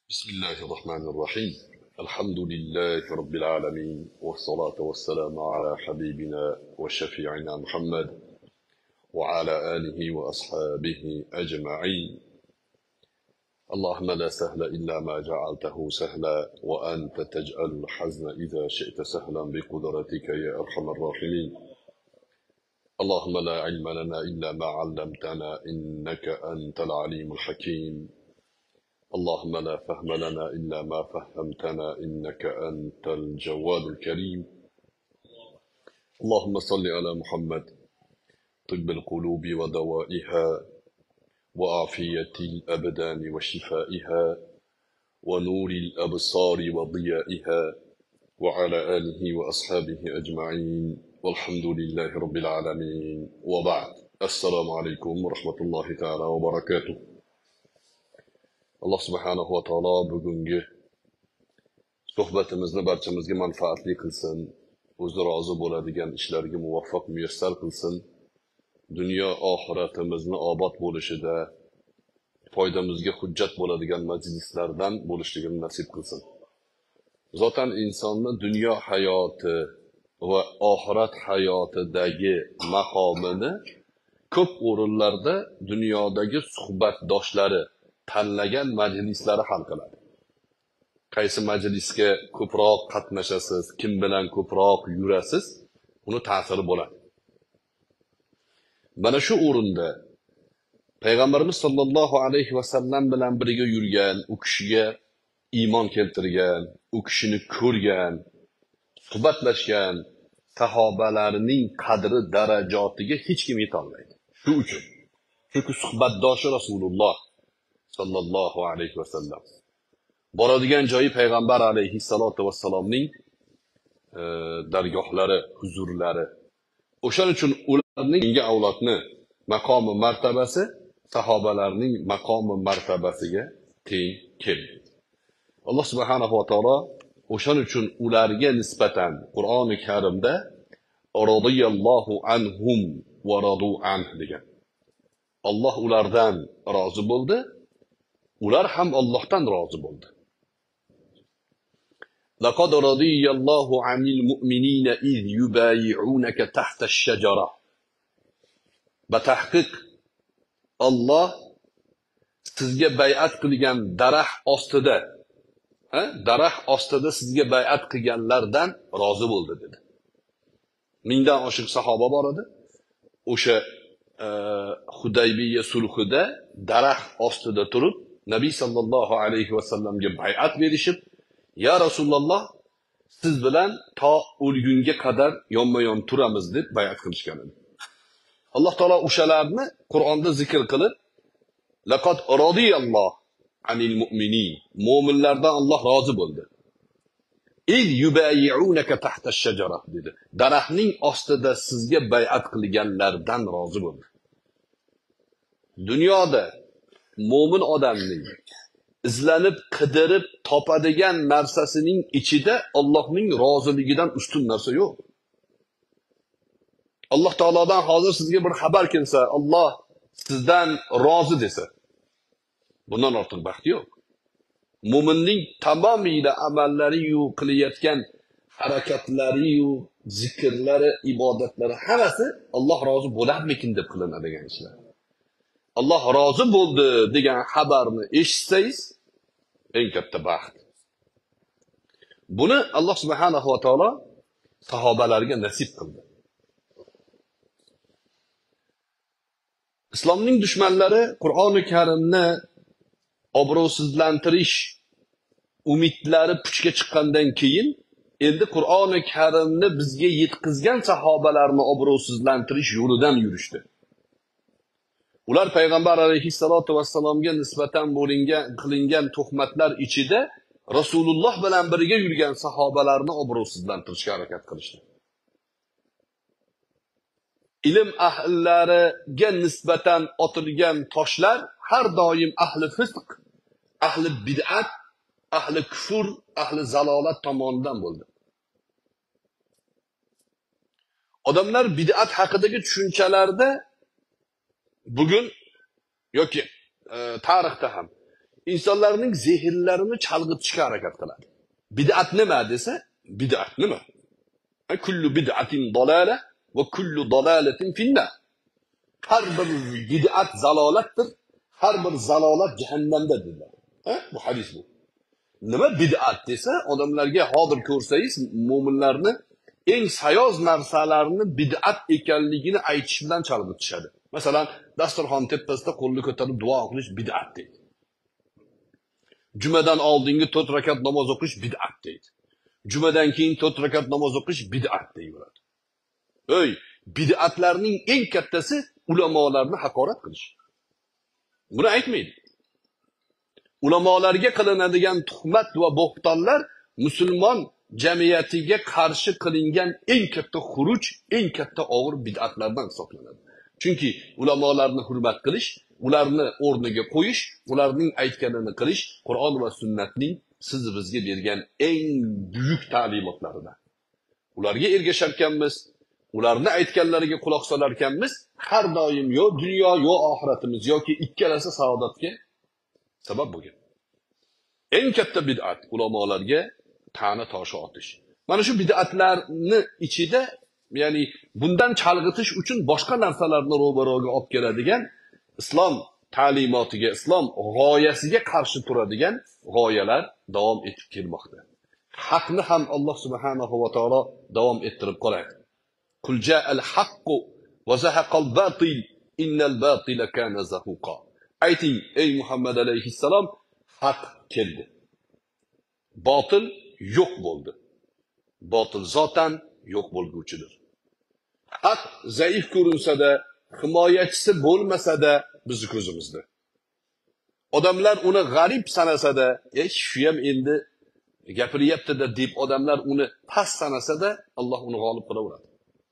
بسم الله الرحمن الرحيم. الحمد لله رب العالمين، والصلاة والسلام على حبيبنا وشفيعنا محمد وعلى آله وأصحابه أجمعين. اللهم لا سهل إلا ما جعلته سهلا، وأنت تجعل الحزن إذا شئت سهلا بقدرتك يا أرحم الراحمين. اللهم لا علم لنا إلا ما علمتنا إنك أنت العليم الحكيم. اللهم لا فهم لنا إلا ما فهمتنا إنك أنت الجواد الكريم. اللهم صل على محمد، طب القلوب ودوائها، وعافية الأبدان وشفائها، ونور الأبصار وضيائها، وعلى آله وأصحابه أجمعين، والحمد لله رب العالمين. وبعد، السلام عليكم ورحمة الله تعالى وبركاته. Allah subhanahu wa ta'ala bugungi suhbatimizni barchamizga manfaatli qilsin, o'zi rozi bo'ladigan ishlarga muvaffaq muyassar qilsin, dunyo oxiratimizni obod bo'lishida foydamizga hujjat bo'ladigan majlislardan bo'lishligini nasib qilsin. Zotan insonni dunyo hayoti va oxirat hayotidagi maqomini ko'p o'rinlarda dunyodagi suhbatdoshlari tanlagan majlislari hal qiladi. Qaysi majlisga ko'proq qatnashasiz, kim bilan ko'proq yurasiz, uni ta'siri bo'ladi. Mana shu o'rinda Payg'ambarimiz sollallohu alayhi va sallam bilan birga yurgan, u kishiga iymon keltirgan, u kishini ko'rgan, suhbatlashgan sahobalarning qadri darajotiga hech kim yetolmaydi. Shu uchun. Chunki suhbatdoshi Rasululloh sallallohu alayhi va sallam. Boradigan joyi Payg'ambar alayhissalatu vassalomning dargohlari, huzurlari. O'shaning uchun ularning yangi avlodni maqomi martabasi sahobalarning maqomi martabasiga teng kelmaydi. Alloh subhanahu va taolo o'shaning uchun ularga nisbatan Qur'oni Karimda radiyallohu anhum va radu anh degan. Alloh ulardan rozi bo'ldi, ular ham Allohdan rozi bo'ldi. Laqad radiyallohu anil mu'minina iz yubayi'unaka tahta ash-shajara. Batahqiq Alloh sizga bay'at qilgan daraxt ostida, daraxt ostida sizga bay'at qilganlardan rozi bo'ldi dedi. Mingdan oshiq sahoba bor edi. O'sha Hudaybiya sulhida daraxt ostida turib Nabiy sallallohu alayhi va sallamga bay'at berishib, "Ya Rasululloh, siz bilan to o'lgunga qadar yonma-yon turamiz" deb bay'at qilishgan edi. Alloh taolo o'shalarni Qur'onda zikr qilib, "Laqad radiyallohu anil mu'minin", mu'minlardan Alloh rozi bo'ldi. "İz yubayi'unaka tahta ash-shajara" dedi. Daraxtning ostida sizga bay'at qilganlardan rozi bo'ldi. Dunyoda mo'min odamning izlanib, qidirib topadigan narsasining ichida Allohning roziligidan ustun narsa yo'q. Alloh taolodan hozir sizga bir xabar kelsa, Alloh sizdan rozi desa, bundan ortiq baxt yo'q. Mo'minning tamomiyla amallari-yu, qilayotgan harakatlari-yu, zikrlari, ibodatlari hammasi Alloh rozi bo'larmikin deb qilinadigan ishlar. Alloh rozi bo'ldi degan xabarni eshitsangiz, eng katta baxt. Buni Alloh subhanahu va taolo sahobalarga nasib qildi. Islomning dushmanlari Qur'oni Karimni obro'sizlantirish umidlari puchga chiqqandan keyin endi Qur'oni Karimni bizga yetkazgan sahobalarni obro'sizlantirish yo'lidan yurishdi. Ular Payg'ambar alayhissalatu vassalomga nisbatan qilingan tuhmatlar ichida Rasululloh bilan birga yurgan sahobalarni obro'sizlantirishga harakat qilishdi. Ilm ahllariga nisbatan otilgan toshlar har doim ahli fisq, ahli bid'at, ahli kufr, ahli zalolat tomonidan bo'ldi. Odamlar bid'at haqidagi tushunchalarda bugun yoki tarixda ham insonlarning zehnlarini chalg'itishga harakat qiladi. Bid'at nima desa, bid'at nima? Kullu bid'atin dalala va kullu dalalatin finnar. Har bir bid'at zalolatdir, har bir zalolat jahannamda dedilar. Bu hadis bu. Nima bid'at desa, odamlarga hozir ko'rsangiz, mu'minlarni eng sayoz narsalarni bid'at ekanligini aytish bilan chalg'itishadi. Masalan, dasturxon tepasida qo'lni ko'tarib duo qilish bid'at deydi. Jumadan oldingi 4 rakat namoz o'qish bid'at deydi. Jumadan keyin 4 rakat namoz o'qish bid'at deyiladi. Ey, bid'atlarning eng kattasi ulamolarni haqorat qilish. Buni aytmaydi. Ulamolarga qilinadigan tuhmat va bo'xtonlar musulmon jamiyatiga qarshi qilingan eng katta xuruj, eng katta og'ir bid'atlardan hisoblanadi. Chunki ulamolarni hurmat qilish, ularni o'rniga qo'yish, ularning aytganini qilish Qur'on va sunnatning siz bizga bergan eng buyuk ta'limotlaridan. Ularga ergasharkanmiz, ularni aytganlariga quloq solarkanmiz, har doim yo dunyo yo oxiratimiz yoki ikkalasi saodatga sabab bo'lgan. Eng katta bid'at ulamolarga ta'na toshi otish. Mana shu bid'atlarni ichida, ya'ni bundan chalg'itish uchun boshqa narsalarni ro'baro'ga olib keladigan islom ta'limotiga, islom g'oyasiga qarshi turadigan g'oyalar davom etib kelmoqda. Haqni ham Alloh subhanahu va taolo davom ettirib qoladi. Qul ja'al haqqu va zahaqal batil innal batila kana zahuqa. Ayting ey Muhammad alayhissalom, haq keldi. Botil yo'q bo'ldi. Botil zotan yo'q bo'lguvchidir. Haq zaif ko'rinsa-da, himoyachisi bo'lmasa-da bizni ko'zimizda. Odamlar uni g'arib sanasa-da, shu ham endi gapiryapti-da deb odamlar uni past sanasa-da, Alloh uni g'olib qilaveradi.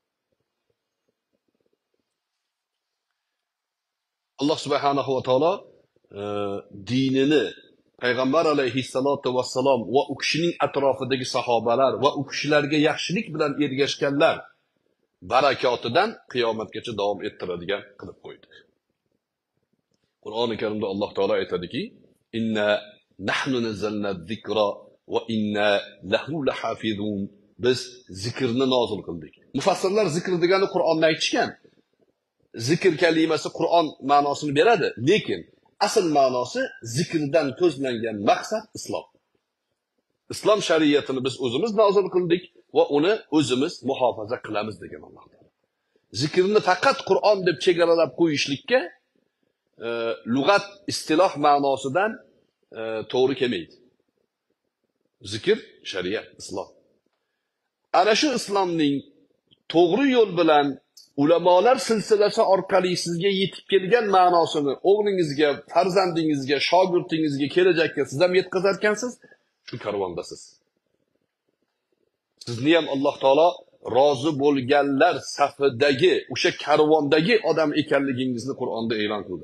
Alloh subhanahu va taolo dinini Payg'ambar alayhissalatu vassalom va u kishining atrofidagi sahobalar va u kishilarga yaxshilik bilan ergashganlar barakotidan qiyomatgacha davom ettiradigan qilib qo'ydi. Qur'oni Karimda Alloh taolo aytadiki: "Inna nahnu nazzalna zikra va inna lahu lahafizun." Biz zikrni nozil qildik. Mufassirlar zikr degani Qur'onni aytishgan. Zikr kalimasi Qur'on ma'nosini beradi, lekin asl ma'nosi zikrdan ko'zlangan maqsad islom. Islom shariatini biz o'zimiz nozil qildik va uni o'zimiz muhofaza qilamiz degan Alloh taolo. Zikrni faqat Qur'on deb chegaralab qo'yishlikka lug'at istiloh ma'nosidan to'g'ri kelmaydi. Zikr shariat, islom. Ana shu islomning to'g'ri yo'l bilan ulamolar silsilasi orqali sizga yetib kelgan ma'nosini o'g'lingizga, farzandingizga, shogirdingizga, kelajakka siz ham yetkazarkansiz, shu karvondasiz. Sizni ham Alloh taolo rozi bo'lganlar safidagi, o'sha karvondagi odam ekanligingizni Qur'onda e'lon qildi.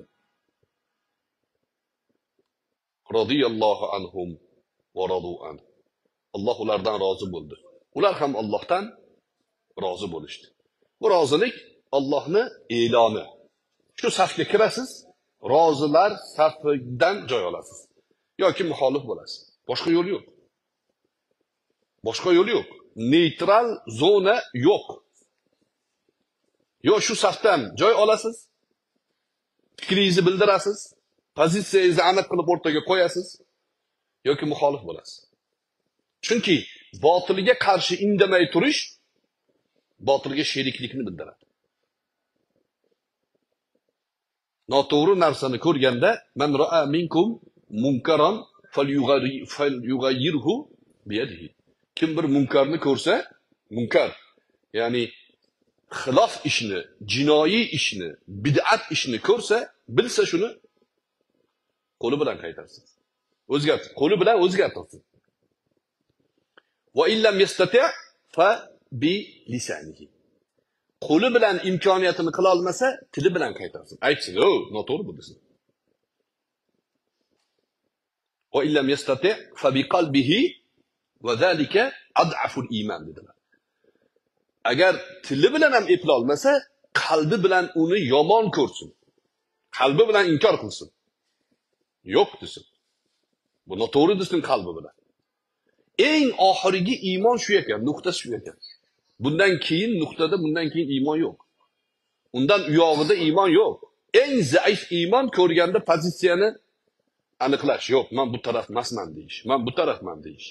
Radiyallohu anhum va radu an. Alloh ulardan rozi bo'ldi. Ular ham Allohdan rozi bo'lishdi. Bu rozilik Allohning e'loni. Shu safga kirasiz, rozilar safidan joy olasiz. Yoki muxolif bo'lasiz. Boshqa yo'l yo'q. Boshqa yo'l yo'q. Neytral zona yo'q. Yo shu safdan joy olasiz, fikringizni bildirasiz, pozitsiyangizni aniq qilib o'rtaga qo'yasiz, yoki muxolif bo'lasiz. Chunki botilga qarshi indamay turish botilga sheriklikni bildiradi. Noto'g'ri narsani ko'rganda, man ra'a minkum munkaran falyughayyirhu biyadihi. Kim bir munkarni ko'rsa, munkar, ya'ni xilof ishni, jinoiy ishni, bid'at ishni ko'rsa, bilsa shuni qo'li bilan qaytarsin. O'zgartir, qo'li bilan o'zgartirsin. Va illam yastati' fa bi lisanihi. Qo'li bilan imkoniyatini qila olmasa, tili bilan qaytarsin. Aytsin, "O, noto'g'ri bu" desin. Va illam yastati' fa bi qalbihi va zalika ad'aful iman dedilar. Agar tili bilan ham epla olmasa, qalbi bilan uni yomon ko'rsin. Qalbi bilan inkor qilsin. Yo'q desin. Bu noto'g'ri desning qalbi bilan. Eng oxirgi iymon shu ekan, nuqta shu ekan. Bundan keyin nuqtada bundan keyin iymon yo'q. Undan uyog'ida iymon yo'q. Eng zaif iymon ko'rganda pozitsiyani aniqlash. Yo'q, men bu taraf emasman deyish. Men bu tarafman deyish.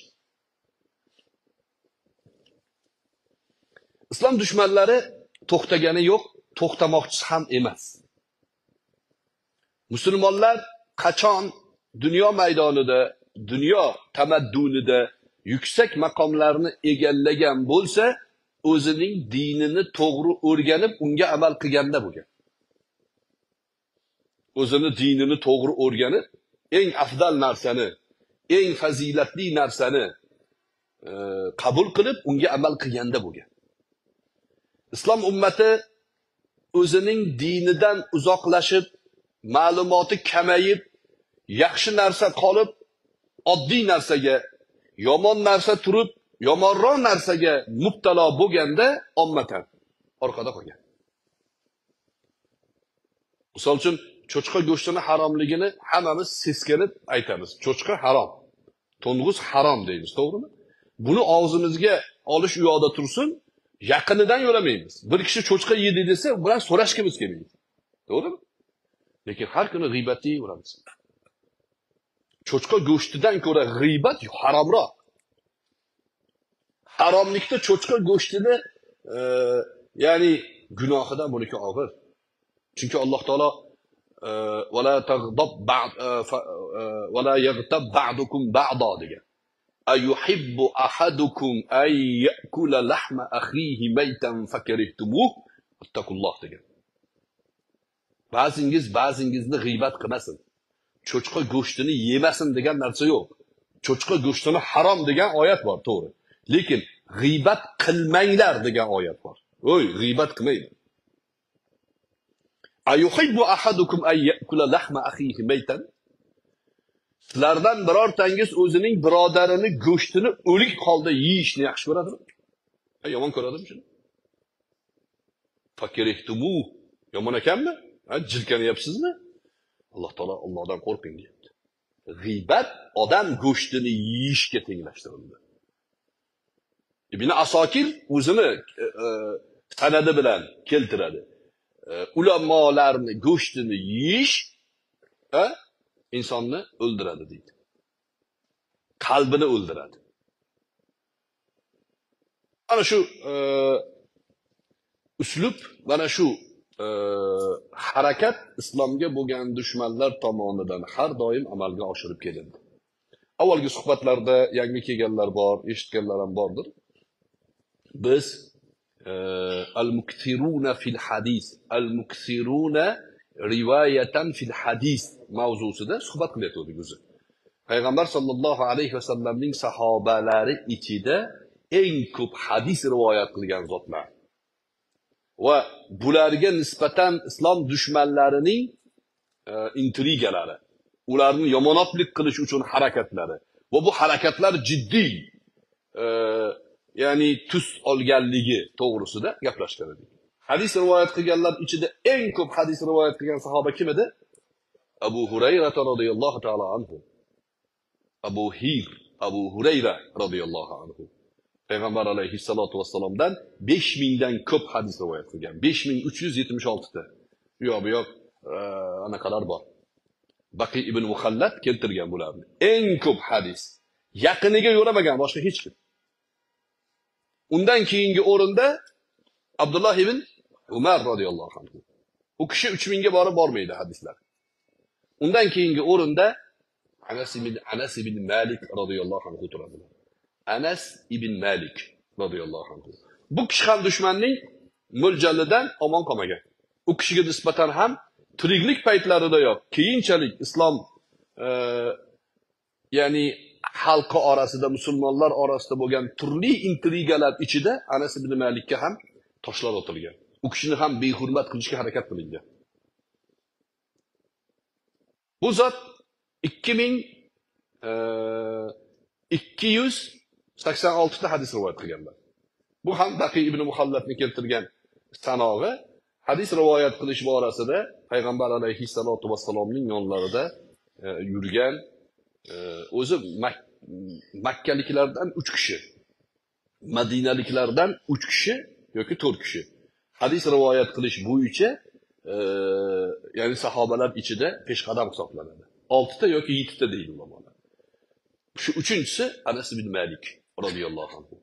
Islom dushmanlari to'xtagani yo'q, to'xtamoqchisi ham emas. Musulmonlar qachon dunyo maydonida, dunyo tamaddunida yuksak maqomlarni egallagan bo'lsa, o'zining dinini to'g'ri o'rganib, unga amal qilganda bo'lgan. O'zini dinini to'g'ri o'rganib, eng afdal narsani, eng fazilatli narsani qabul qilib, unga amal qilganda bo'lgan. Islom ummati o'zining dinidan uzoqlashib, ma'lumoti kamayib, yaxshi narsa qolib, oddiy narsaga, yomon narsa turib, yomonroq narsaga mubtalo bo'lganda ommatan orqada qolgan. Misol uchun cho'chqa go'shtini haromligini hammamiz seskanib aytamiz. Cho'chqa harom, to'ng'iz harom deymiz, to'g'rimi? Buni og'zimizga olish u yoqda tursin, yaqinidan yo'lamaymiz. Bir kishi cho'chqa yedi desa, u bilan so'rashgimiz kelmaydi. To'g'rimi? Lekin har kuni g'iybat yeyveramiz. Cho'chqa go'shtidan ko'ra g'iybat haromroq. Haromlikda cho'chqa go'shtini ya'ni gunohidan buniki og'ir. Chunki Alloh taolo wala taghdab ba'd wala yaghtab ba'dukum ba'da degan. Ayuhibbu ahadukum ay ya'kula lahma akhihi maytan fakarihtumuh ittaqulloh degan. Ba'zingizni g'iybat qilmasin. Cho'chqa go'shtini yemasin degan narsa yo'q. Cho'chqa go'shtini harom degan oyat bor, to'g'ri. Lekin g'iybat qilmanglar degan oyat bor. O'y, g'iybat qilmaydi. Ayuhibbu ahadukum ay ya'kula lahma akhihi maytan. Sizlardan birortangiz o'zining birodarini go'shtini o'lik holda yeyishni yaxshi ko'radimi? Yomon ko'radimi shuni? Fakirihtumu. Yomon ekanmi? Jirkanyapsizmi? Alloh taolo Allohdan qo'rqing deyapti. G'iybat odam go'shtini yeyishga tenglashtirildi. Ibn Asokir o'zini sanadi bilan keltiradi. Ulamolarni go'shtini yeyish insonni o'ldiradi deydi. Qalbini o'ldiradi. Ana shu uslub, mana shu harakat islomga bo'lgan dushmanlar tomonidan har doim amalga oshirib kelindi. Avvalgi suhbatlarda yangi kelganlar bor, eshitganlar ham bordir. Biz al-mukthiruna fil hadis, al-mukthiruna rivoyatan fil hadis mavzusida suhbat qilayotgandik o'zi. Payg'ambar sollallohu alayhi vasallamning sahobalari ichida eng ko'p hadis rivoyat qilgan zotlar va bularga nisbatan islom dushmanlarining intrigalari, ularni yomonotlik qilish uchun harakatlari va bu harakatlar jiddiy ya'ni tus olganligi to'g'risida gaplashgan edik. Hadis rivoyat qilganlar ichida eng ko'p hadis rivoyat qilgan sahoba kim edi? Abu Hurayra radhiyallohu ta'ala anhu. Abu Hurayra radhiyallohu anhu. Payg'ambar alayhissalatu vassalomdan 5000 dan ko'p hadis rivoyat qilgan. 5376 ta. Bu yoq anaqalar bor. Baqi ibn Muhallad keltirgan bularni. Eng ko'p hadis. Yaqiniga yo'lamagan boshqa hech kim. Undan keyingi o'rinda Abdullah ibn Umar radhiyallohu anhu. U kishi 3000 ga bormaydi hadislar. Undan keyingi o'rinda Anas ibn Malik radhiyallohu anhu turadi. Anas ibn Malik radhiyallohu anhu. Bu kishi ham dushmanning mo'ljalidan omon qolmagan. U kishiga nisbatan ham tiriklik paytlarida yo'q, keyinchalik islom ya'ni xalqi orasida, musulmonlar orasida bo'lgan turli intrigalar ichida Anas ibn Malikka ham toshlar otilgan. U kishini ham behurmat qilishga harakat qilingan. Bu zot 2286 ta hadis rivoyat qilganlar. Bu ham Baqi ibn Muhallatni keltirgan sanog'i hadis rivoyat qilish borasida payg'ambar alayhissalatu vassalomning yonlarida yurgan O'zi Makkaliklardan 3 kishi, Madinaliklardan 3 kishi yoki 4 kishi. Hadis rivoyat qilish bo'yicha ya'ni sahobalar ichida peshqadam hisoblanadi. 6 ta yoki 7 ta deydi ulamolar. Shu uchinchisi Anas ibn Malik radhiyallohu anhu.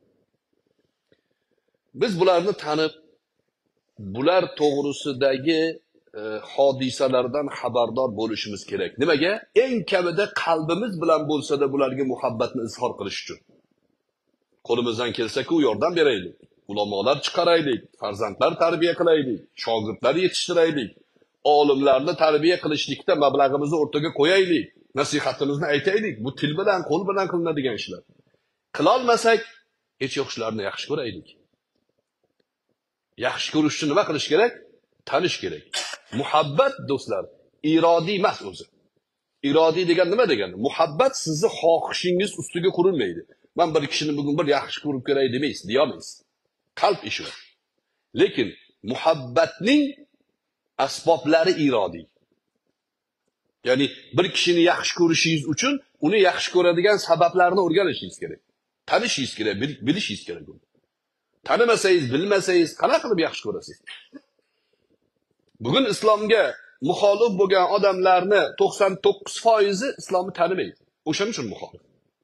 Biz bularni tanib, bular to'g'risidagi hodisalardan xabardor bo'lishimiz kerak. Nimaga? Eng kamida qalbimiz bilan bo'lsa-da bularga muhabbatni izhor qilish uchun. Qo'limizdan kelsa-ku yordam beraylik. Ulamolar chiqaraylik, farzandlar tarbiya qilaylik, shogirdlar yetishtiraylik. Olimlarni tarbiya qilishlikda mablag'imizni o'rtaga qo'yaylik, nasihatimizni aytaylik. Bu til bilan, qo'l bilan qilinadigan ishlar. Qila olmasak, hech yo'q ishlarni yaxshi ko'raylik. Yaxshi ko'rish uchun nima qilish kerak? Tanish kerak. Muhabbat do'stlar, irodiy emas o'zi. Irodiy degan nima degani? Muhabbat sizni xohishingiz ustiga qurilmaydi. Men bir kishini bugun bir yaxshi ko'rib ko'ray demaysiz, deyamaysiz. Qalb ishi bu. Lekin muhabbatning asboblari irodiy. Ya'ni bir kishini yaxshi ko'rishingiz uchun uni yaxshi ko'radigan sabablarni o'rganishingiz kerak. Tanishingiz kerak, bilishingiz kerak uni. Tanimasangiz, bilmasangiz, qanaqa qilib yaxshi ko'rasiz? Bugun islomga muxolif bo'lgan odamlarni 99% islomni tanimaydi. O'shaning uchun muxolif.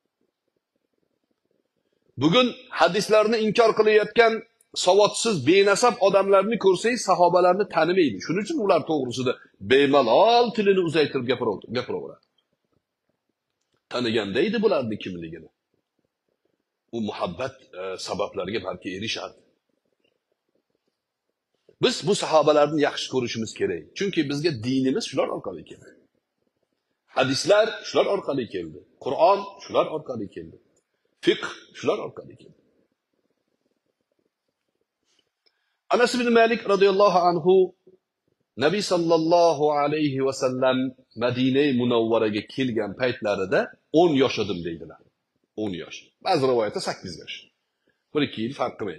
Bugun hadislarni inkor qilayotgan savodsiz, benasab odamlarni ko'rsangiz, sahobalarni tanimaydi. Shuning uchun ular to'g'risida bemalol tilini uzaytirib gapiraveradi. Taniganda edi bularning kimligini. U muhabbat sabablariga balki erishadi. Biz bu sahobalarni yaxshi ko'rishimiz kerak. Chunki bizga dinimiz shular orqali keldi. Hadislar shular orqali keldi. Qur'on shular orqali keldi. Fiqh shular orqali keldi. Anas ibn Malik radhiyallohu anhu Nabiy sallallohu alayhi va sallam Madina-i Munawvaraga kelgan paytlarida 10 yosh edim deydilar. 10 yosh. Ba'zi rivoyatda 8 yosh. 1-2 yil farq qilmaydi.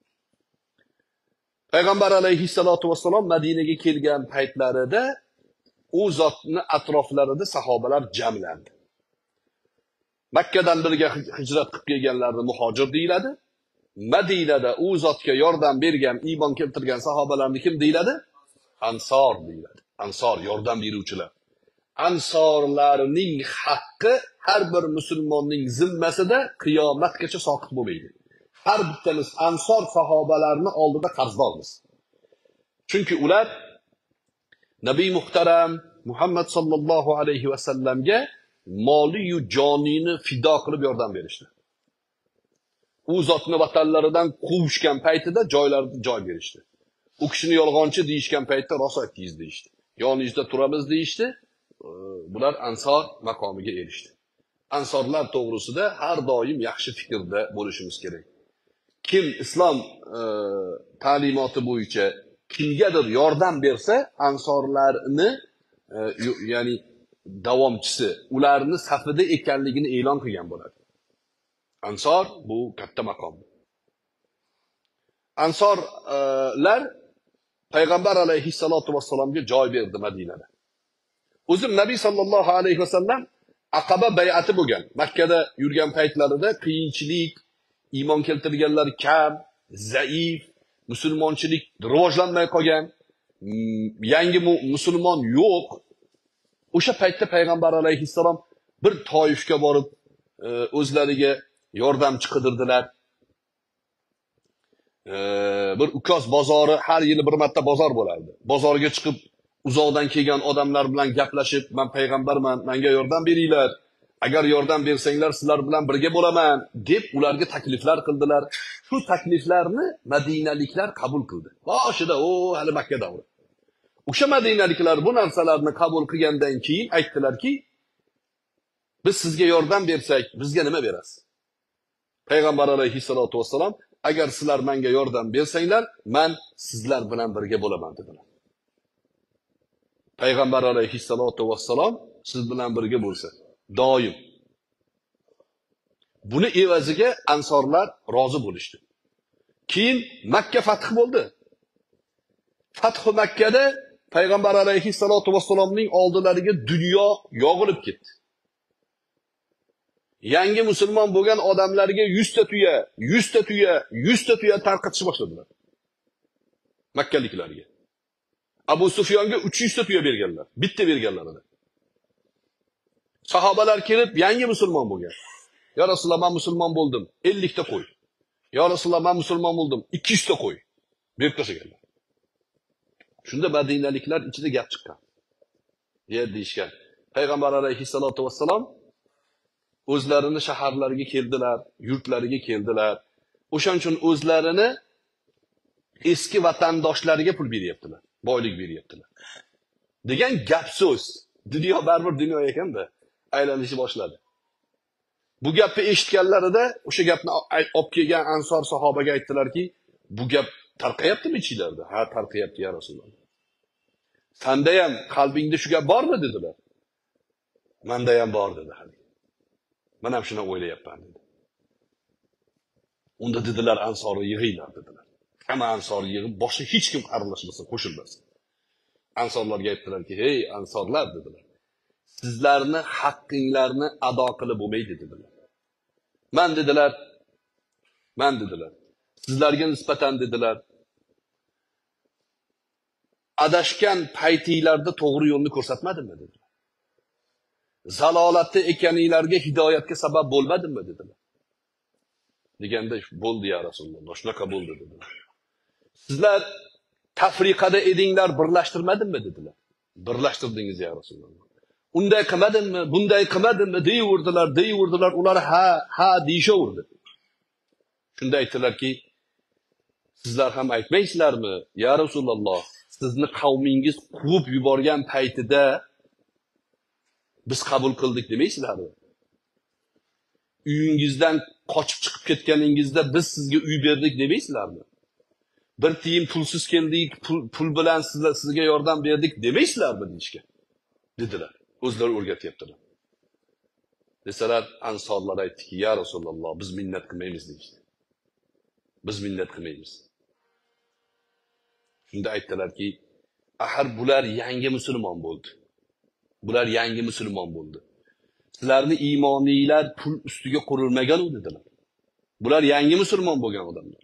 Payg'ambar alayhissalatu vassalom Madinaga kelgan paytlarida u zotni atroflarida sahobalar jamlandi. Makkadan birga hijrat qilib kelganlarni muhojir deyiladi. Madinada u zotga yordam bergan, iymon keltirgan sahobalarni kim deyiladi? Ansor deyiladi. Ansor yordam beruvchilar. Ansorlarning haqqi har bir musulmonning zimmasida qiyomatgacha soqit bo'lmaydi. Har bittamiz ansor sahobalarni oldida qarzdormiz. Chunki ular Nabiy muhtaram Muhammad sallallohu alayhi va sallamga moli yu jonini fido qilib yordam berishdi. U zotni vatanlaridan quvishgan paytida joylarida joy berishdi. U kishini yolg'onchi deyishgan paytda rost aytdingiz deyishdi. Yoningizda turamiz deyishdi. Bular ansor maqomiga erishdi. Ansorlar to'g'risida har doim yaxshi fikrda bo'lishimiz kerak. Kim islom ta'limoti bo'yicha kimgadir yordam bersa, ansorlarni ya'ni davomchisi, ularni safida ekanligini e'lon qilgan bo'ladi. Ansor bu katta maqom. Ansorlar Payg'ambar alayhissalatu vassalomga joy berdi Madinada. O'zim Nabiy sallallohu alayhi vasallam Aqaba bay'ati bo'lgan. Makkada yurgan paytlarida qiyinchilik, iymon keltirganlar kam, zaif, musulmonchilik rivojlanmay qolgan, yangi musulmon yo'q. O'sha paytda Payg'ambar alayhissalom bir Toifga borib o'zlariga yordamchi qidirdilar. Bir Ukos bozori har yili bir marta bozor bo'lardi. Bozorga chiqib uzoqdan kelgan odamlar bilan gaplashib, "Men payg'ambarman, menga yordam beringlar. Agar yordam bersanglar, sizlar bilan birga bo'laman" deb ularga takliflar qildilar. Shu takliflarni Madinaliklar qabul qildi. Boshida hali Makka davri. O'sha Madinaliklar bu narsalarni qabul qilgandan keyin aytdilarki, "Biz sizga yordam bersak, bizga nima berasiz?" Payg'ambar alayhissalatu vassalam, "Agar sizlar menga yordam bersanglar, men sizlar bilan birga bo'laman" dedilar. Payg'ambar alayhissalatu vassalom siz bilan birga bo'lsa, doim. Buni evaziga ansorlar rozi bo'lishdi. Keyin Makka fath bo'ldi. Fathu Makkada Payg'ambar alayhissalatu vassalomning oldilariga dunyo yog'ilib ketdi. Yangi musulmon bo'lgan odamlarga 100 ta tuya, 100 ta tuya, 100 ta tuya tarqatishni boshladilar. Makkaliklarga. Abu Sufyonga 300 ta tuya berganlar. Bitta berganlar edi. Sahobalar kelib yangi musulmon bo'lgan. Ya Rasululloh, men musulmon bo'ldim. 50 ta qo'y. Ya Rasululloh, men musulmon bo'ldim. 200 ta qo'y. Berib tashlaganlar. Shunda Madinaliklar ichida gap chiqqan. Yer deyishgan. Payg'ambar alayhissalatu vassalom o'zlarini shaharlariga keldilar, yurtlariga keldilar. O'shaning uchun o'zlarini eski vatandoshlariga pul beryaptilar, boylik beryaptilar. Degan gap so'z. Dunyo baribir dunyo ekanda aylanishni boshladi. Bu gapni eshitganlarida o'sha gapni olib kelgan ansor sahobaga aytdilarki, bu gap tarqayaptimi ichinglarda? Ha, tarqayapti ya Rasululloh. Sanda ham qalbingda shu gap bormi dedilar. Menda ham bor dedi. Men ham shuni o'ylayapman dedi. Unda dedilar ansori yig'inglar dedilar. Hamma ansor yig'ib, boshqa hech kim aralashmasa, qo'shilmasin. Ansorlarga aytdilarki, "Hey ansorlar" dedilar. "Sizlarni haqqinglarni ado qilib bo'lmaydi" dedilar. Men dedilar. Sizlarga nisbatan dedilar. Adashgan paytinglarda to'g'ri yo'lni ko'rsatmadimmi dedilar. Zalolatda ekaninglarga hidoyatga sabab bo'lmadimmi dedilar. Deganda bo'ldi ya Rasululloh, shunaqa bo'ldi dedilar. Sizlar tafriqada edinglar, birlashtirmadimmi dedilar. Birlashtirdingiz ya Rasululloh. Unday qilmadimmi, bunday qilmadimmi deyurdilar. Ular ha deyishaverdi. Shunda aytdilarki, sizlar ham aytmaysizlarmi ya Rasululloh, sizni qavmingiz quvib yuborgan paytida biz qabul qildik demaysizlarmi? Uyingizdan qochib chiqib ketganingizda biz sizga uy berdik demaysizlarmi? Bir tiyin pulsiz keldik, pul bilan sizga yordam berdik demaysizlarmi deyishga? Dedilar. O'zlari o'rgatyaptilar. Desalar ansorlar aytdiki, ya Rasululloh, biz minnat qilmaymiz deyishdi. Biz minnat qilmaymiz. Shunda aytdilarki, axir bular yangi musulmon bo'ldi. Bular yangi musulmon bo'ldi. Sizlarni iymoninglar pul ustiga qurilmagan dedilar. Bular yangi musulmon bo'lgan odamlar.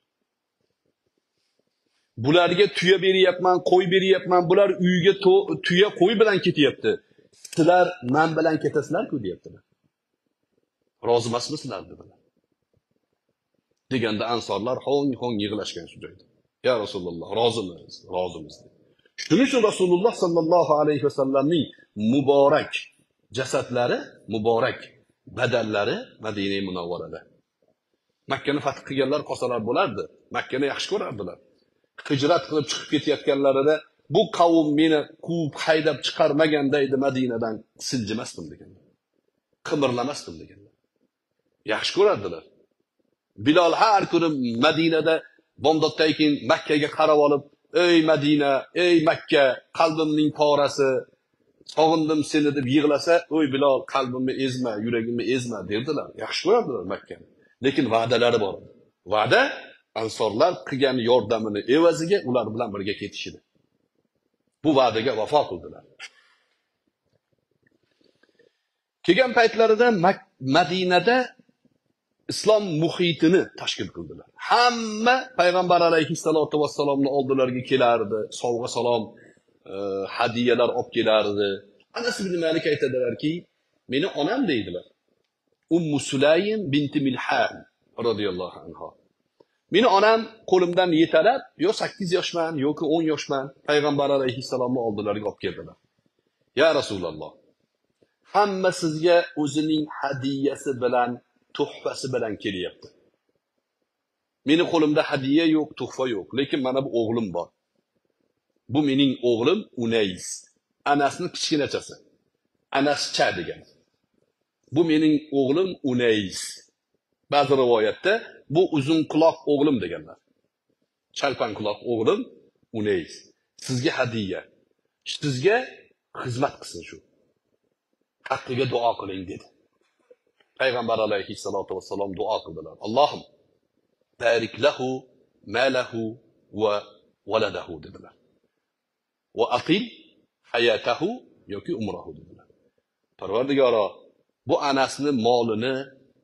Bularga tuya beryapman, qo'y beryapman, bular uyga tuya qo'y bilan ketyapti. Sizlar men bilan ketasizlar-ku deyaptilar. Rozi emasmisizlar dedilar. Deganda ansorlar hong yig'lashgan shu joyda. Ya Rasululloh, rozimiz dedi. Shuning uchun Rasululloh sallallohu alayhi vasallamning muborak jasadlari, muborak badallari Madina Munawvarada. Makkani fath qilganlar qosalar bo'lardi. Makkani yaxshi ko'rardilar. Hijrat qilib chiqib ketayotganlarida bu qavm meni quvib haydab chiqarmaganda edi Madinadan siljimasdim deganlar. Qimirlamasdim deganlar. Yaxshi ko'rardilar. Bilal har kuni Madinada bomdoddan keyin Makkaga qarab olib, "Ey Madina, ey Makka, qalbimning porasi, sog'indim seni" deb yig'lasa, "Oy Bilal, qalbimni ezma, yuragimni ezma" derdilar. Yaxshi ko'rardilar Makkani. Lekin va'dalari bor. Va'da ansorlar qilgan yordamini evaziga ular bilan birga ketishdi. Bu va'daga vafo qildilar. Kelgan paytlarida Madinada islom muhitini tashkil qildilar. Hamma payg'ambar alayhissalatu vassalomning oldilariga kelardi, sovg'a salom, hadiyalar olib kelardi. Anas ibn Malik aytadilarki, meni onam deydilar. Ummu Sulaym binti Milhan radhiyallohu anha. Meni onam qo'limdan yetalab, yo 8 yoshman, yoki 10 yoshman, payg'ambar alayhissalomning oldilariga olib keldilar. Ya Rasululloh, hamma sizga o'zining hadiyasi bilan, tuhfasi bilan kelyapti. Meni qo'limda hadiya yo'q, tuhfa yo'q, lekin mana bu o'g'lim bor. Bu mening o'g'lim Unays. Anasning kichkinachasi. Anascha degan. Bu mening o'g'lim Unays. Ba'zi rivoyatda bu uzun quloq o'g'lim deganlar. Chalpan quloq o'g'lim Unays. Sizga hadiya. Sizga xizmat qilsin shu. Haqqiga duo qiling dedi. Payg'ambar alayhissalatu vassalom duo qildilar. Allohim barik lahu malahu va waladahu dedilar. Va atil hayatahu yoki umrahu dedilar. Parvardigoro, bu anasini molini,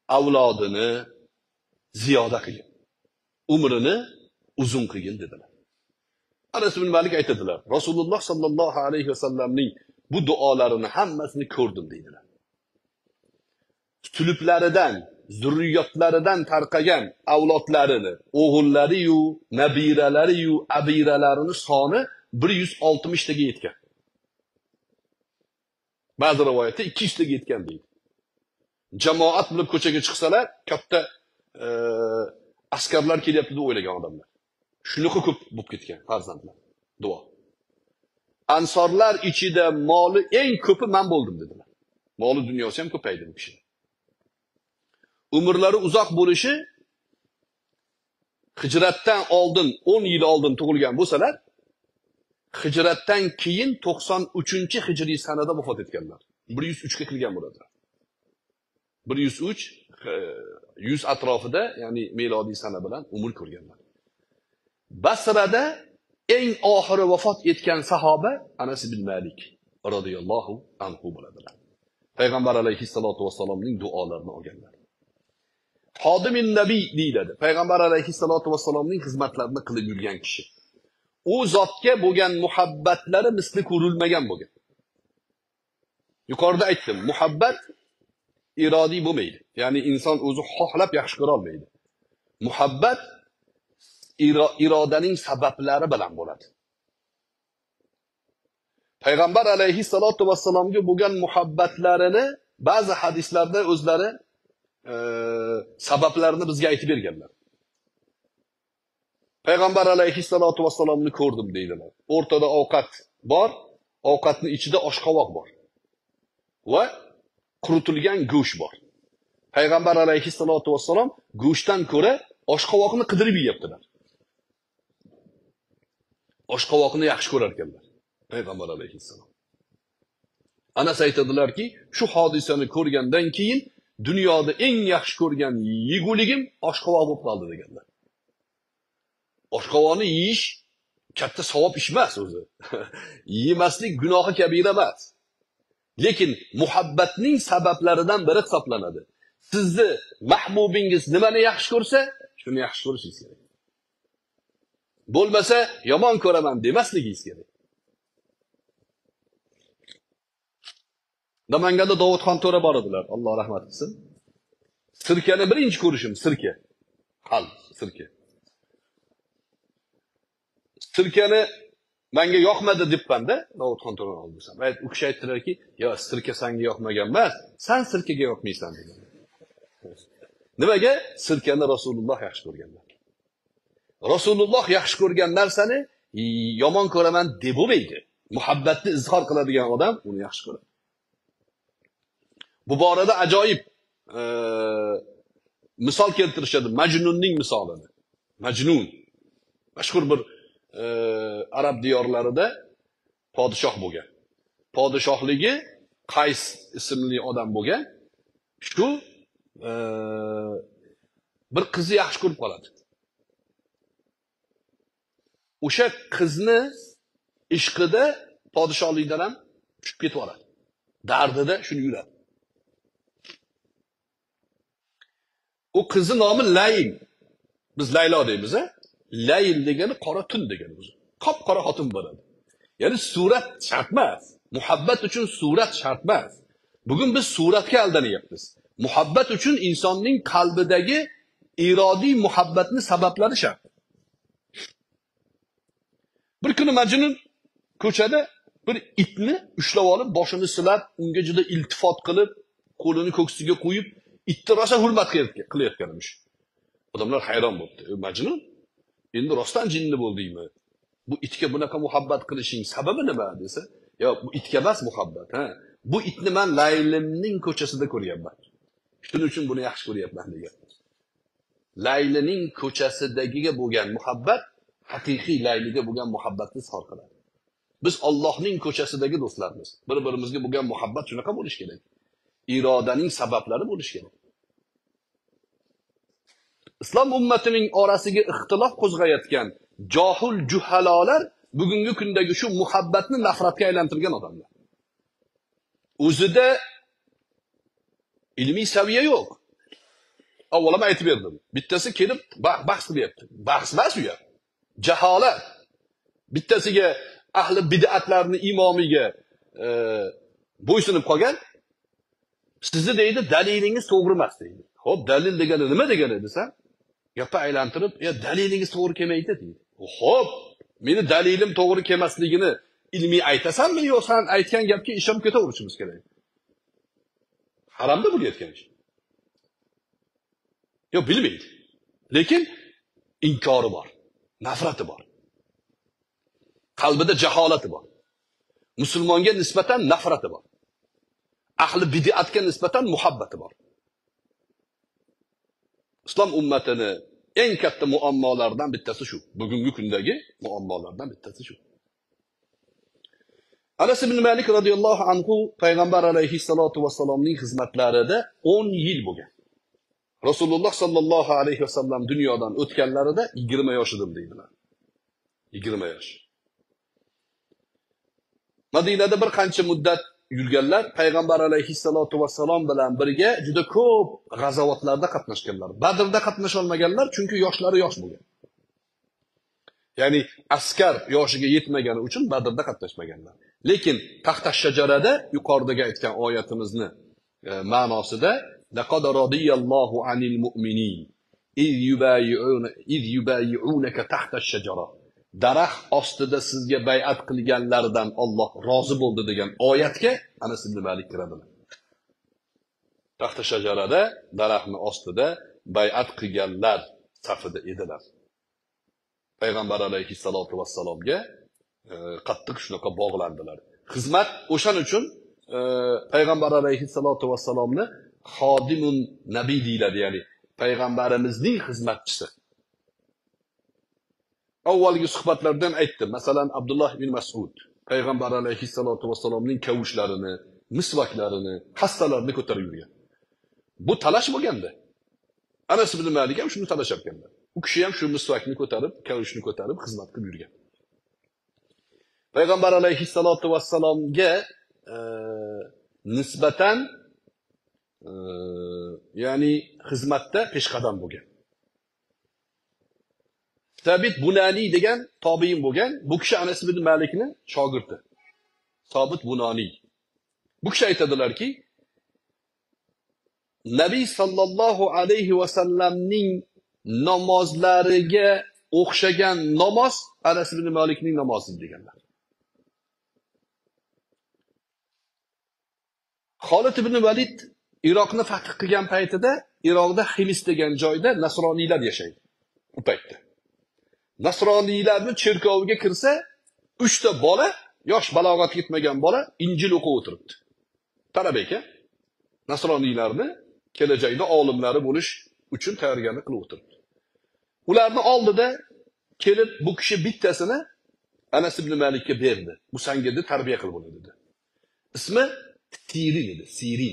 avlodini ziyoda qilgin, umrini uzun qilgin dedilar. Anas ibn Malik aytadilar, Rasululloh sallallohu alayhi vasallamning bu duolarini hammasini ko'rdim deydilar. Suluplaridan, zurriyotlaridan tarqagan avlodlarini, o'g'illari-yu, nabiralari-yu, abiralarini soni 160 taga yetgan. Ba'zi rivoyatda 200 taga yetgan deydi. Jamoat bilan ko'chaga chiqsalar, katta askarlar kelyapti deb o'ylagan odamlar. Shunaqa ko'p bo'lib ketgan farzandlar. Duo. Ansorlar ichida moli eng ko'pi men bo'ldim dedilar. Moli dunyosi ham ko'paydi bu kishi. Umrlari uzoq bo'lishi hijratdan oldin 10 yil oldin tug'ilgan bo'lsalar, hijratdan keyin 93-hijriy sanada vafot etganlar. 103 ga kirgan bo'ladilar. 103 100 atrofida, ya'ni milodiy sana bilan umr ko'rganlar. Basrada eng oxiri vafot etgan sahoba Anas ibn Malik radhiyallohu anhu bo'ladilar. Payg'ambar alayhissalatu vassalomning duolarini olganlar. Xodimin nabiy deyiladi. Payg'ambar alayhissalatu vassalomning xizmatlarini qilib yurgan kishi. U zotga bo'lgan muhabbatlari misli ko'rilmagan bo'lgan. Yuqorida aytdim, muhabbat irodiy bo'lmaydi. Ya'ni inson o'zi xohlab yaxshi ko'ra olmaydi. Muhabbat irodaning sabablari bilan bo'ladi. Payg'ambar alayhissalatu vassalomga bo'lgan muhabbatlarini ba'zi hadislarda o'zlari sabablarini bizga aytib berganlar. Payg'ambar alayhissalatu vassalomni ko'rdim deydilar. O'rtada ovqat bor, ovqatning ichida oshqovoq bor va quritilgan go'sht bor. Payg'ambar alayhissalatu vassalom go'shtdan ko'ra oshqovoqni qidirib yeyaptilar. Oshqovoqni yaxshi ko'rar ekanlar Payg'ambar alayhissalom. Anas aytadilarki, shu hodisani ko'rgandan keyin dunyoda eng yaxshi ko'rgan yeguligim oshqovoq bo'lib qoldi deganlar. Oshqovoqni yeyish katta savob ish emas o'zi. Yemaslik gunohi kabira emas. Lekin muhabbatning sabablaridan biri hisoblanadi. Sizni mahbubingiz nimani yaxshi ko'rsa, shuni yaxshi ko'rishingiz kerak. Bo'lmasa, yomon ko'raman demasligingiz kerak. Namanganda Davudxon To'ra bor edilar, Alloh rahmat qilsin. Sirkani birinchi ko'rishim, sirka. Hal, sirka. Sirkani menga yoqmadi debpanda, Davudxon To'ra oldisam. U kishi aytdilarki, "Yo, sirka senga yoqmagan emas, sen sirkaga yoqmaysan" degan. Nimaga? Sirkani Rasululloh yaxshi ko'rganlar. Rasululloh yaxshi ko'rgan narsani yomon ko'raman deb bo'lmaydi. Muhabbatni izhor qiladigan odam uni yaxshi ko'radi. Bu borada ajoyib misol keltirishadi, Majnunning misolini. Majnun mashhur bir arab diyorlarida podshoh bo'lgan. Podshohligi Qays ismli odam bo'lgan. Shu bir qizni yaxshi ko'rib qoladi. O'sha qizni ishqida podshohlikdan ham tushib ketib oladi. Dardida shuni yuradi. O qizi nomi Layl. Biz Laylo deymiz, ha? Layl degani qora tun degani o'zi. Qop-qora xotin bo'ladi. Ya'ni surat shart emas. Muhabbat uchun surat shart emas. Bugun biz suratga aldanyapmiz. Muhabbat uchun insonning qalbidagi irodiy muhabbatning sabablari shart. Bir kuni Majnun ko'chada bir itni ushlab olib, boshini silab, unga juda iltifot qilib, qo'lini ko'ksiga qo'yib, itni rosa hurmat qilayotganmish. Odamlar hayron bo'ldi. Majnun, endi rostdan jinni bo'ldingmi? Bu itga bunaqa muhabbat qilishing sababi nima desa, "Yo, bu itga emas muhabbat, ha. Bu itni men Laylimning ko'chasida ko'rganman. Shuning uchun buni yaxshi ko'ryapman" degan. Laylining ko'chasidagiga bo'lgan muhabbat haqiqiy Layliga bo'lgan muhabbatni izhor qiladi. Biz Allohning ko'chasidagi do'stlarmiz. Bir-birimizga bo'lgan muhabbat shunaqa bo'lish kerak. Irodaning sabablari bo'lish kerak. Islom ummatining orasiga ixtilof qo'zg'ayotgan johil juhalolar bugungi kundagi shu muhabbatni nafratga aylantirgan odamlar. O'zida ilmiy saviya yo'q. avvalama aytib berdim. Bittasi kelib bahs qilyapti. Bahs emas u. Jaholat. Bittasiga ahli bid'atlarni imomiga bo'ysunib qolgan. Sizni deydi, dalilingiz to'g'ri emas deydi. Xo'p, dalil degani nima degani desa, gapni aylantirib, dalilingiz to'g'ri kelmaydi deydi. Xo'p, meni dalilim to'g'ri kelmasligini ilmiy aytasanmi yo sen aytgan gapga ishonib ketaverishimiz kerak? Haramda bo'layotgan ish. Yo, bilmaydi. Lekin inkori bor, nafrati bor. Qalbida jaholati bor. Musulmonga nisbatan nafrati bor. Ahli bid'atga nisbatan muhabbati bor. Islom ummatini eng katta muammolardan bittasi shu. Bugungi kundagi muammolardan bittasi shu. Anas ibn Malik radhiyallohu anhu payg'ambar alayhissalatu vassalomning xizmatlarida 10 yil bo'lgan. Rasululloh sallallohu alayhi vasallam dunyodan o'tganlarida 20 yosh edim deydilar. 20 yosh. Madinada bir qancha muddat yurganlar, payg'ambar alayhissalatu vassalom bilan birga juda ko'p g'azovotlarda qatnashganlar. Badrda qatnasha olmaganlar chunki yoshlari yosh bo'lgan. Ya'ni askar yoshiga yetmagani uchun Badrda qatnashmaganlar. Lekin Tahta shajarada yuqoridagi aytgan oyatimizni ma'nosida laqad radiyallohu anil mu'minin iz yubayi'unaka tahta shajara. Daraxt ostida sizga bay'at qilganlardan Alloh rozi bo'ldi degan oyatga Anas ibn Malik kiradilar. Tahta shajarada daraxtni ostida bay'at qilganlar safida edilar. Payg'ambar alayhissalatu vassalomga qattiq shunaqa bog'landilar. Xizmat o'shaning uchun payg'ambar alayhissalatu vassalomni xodimun nabiy deyiladi, ya'ni payg'ambarimizning xizmatchisi. Avvalgi suhbatlardan aytdim. Masalan, Abdullah ibn Mas'ud payg'ambar alayhissalatu vassalomning kavushlarini, misvaklarini, hastalarni ko'tarib yurgan. Bu talash bo'lganda. Anas ibn Malik ham shuni talashayotganlar. U kishi ham shu misvakni ko'tarib, kavushni ko'tarib xizmat qilib yurgan. Payg'ambar alayhissalatu vassalomga nisbatan ya'ni xizmatda peshqadam bo'lgan. Sabit Bunani degan tobiin bo'lgan. Bu kishi Anas ibn Malikni shogirdi. Sabit Bunani. Bu kishi aytadilarki, Nabiy sallallohu alayhi va sallamning namozlariga o'xshagan namoz Anas ibn Malikning namozi deganlar. Xolid ibn Valid Iroqni fath qilgan paytida Iroqda Xilis degan joyda nasroniylar yashaydi. U paytda. Nasroniylarning cherkoviga kirsa, 3 ta bola, yosh balog'atga yetmagan bola Injil o'qib o'tiribdi. Talaba ekan. Nasroniylarni kelajakda olimlari bo'lish uchun tayyorgarlik qilib o'tiribdi. Ularni oldida kelib bu kishi bittasini Anas ibn Malikka berdi. Bu senga deb tarbiya qilib bo'ladi dedi. Ismi Sirin edi, Sirin.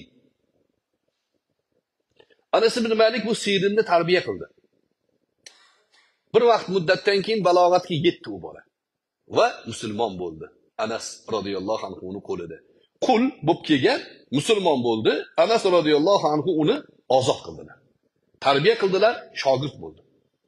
Anas ibn Malik bu Sirinni tarbiya qildi. Bir vaqt muddatdan keyin balog'atga yetdi u bola va musulmon bo'ldi. Anas radhiyallohu anhu uni qo'lida qul bo'lib kelgan musulmon bo'ldi. Anas radhiyallohu anhu uni ozod qildilar. Tarbiya qildilar, shogird bo'ldi.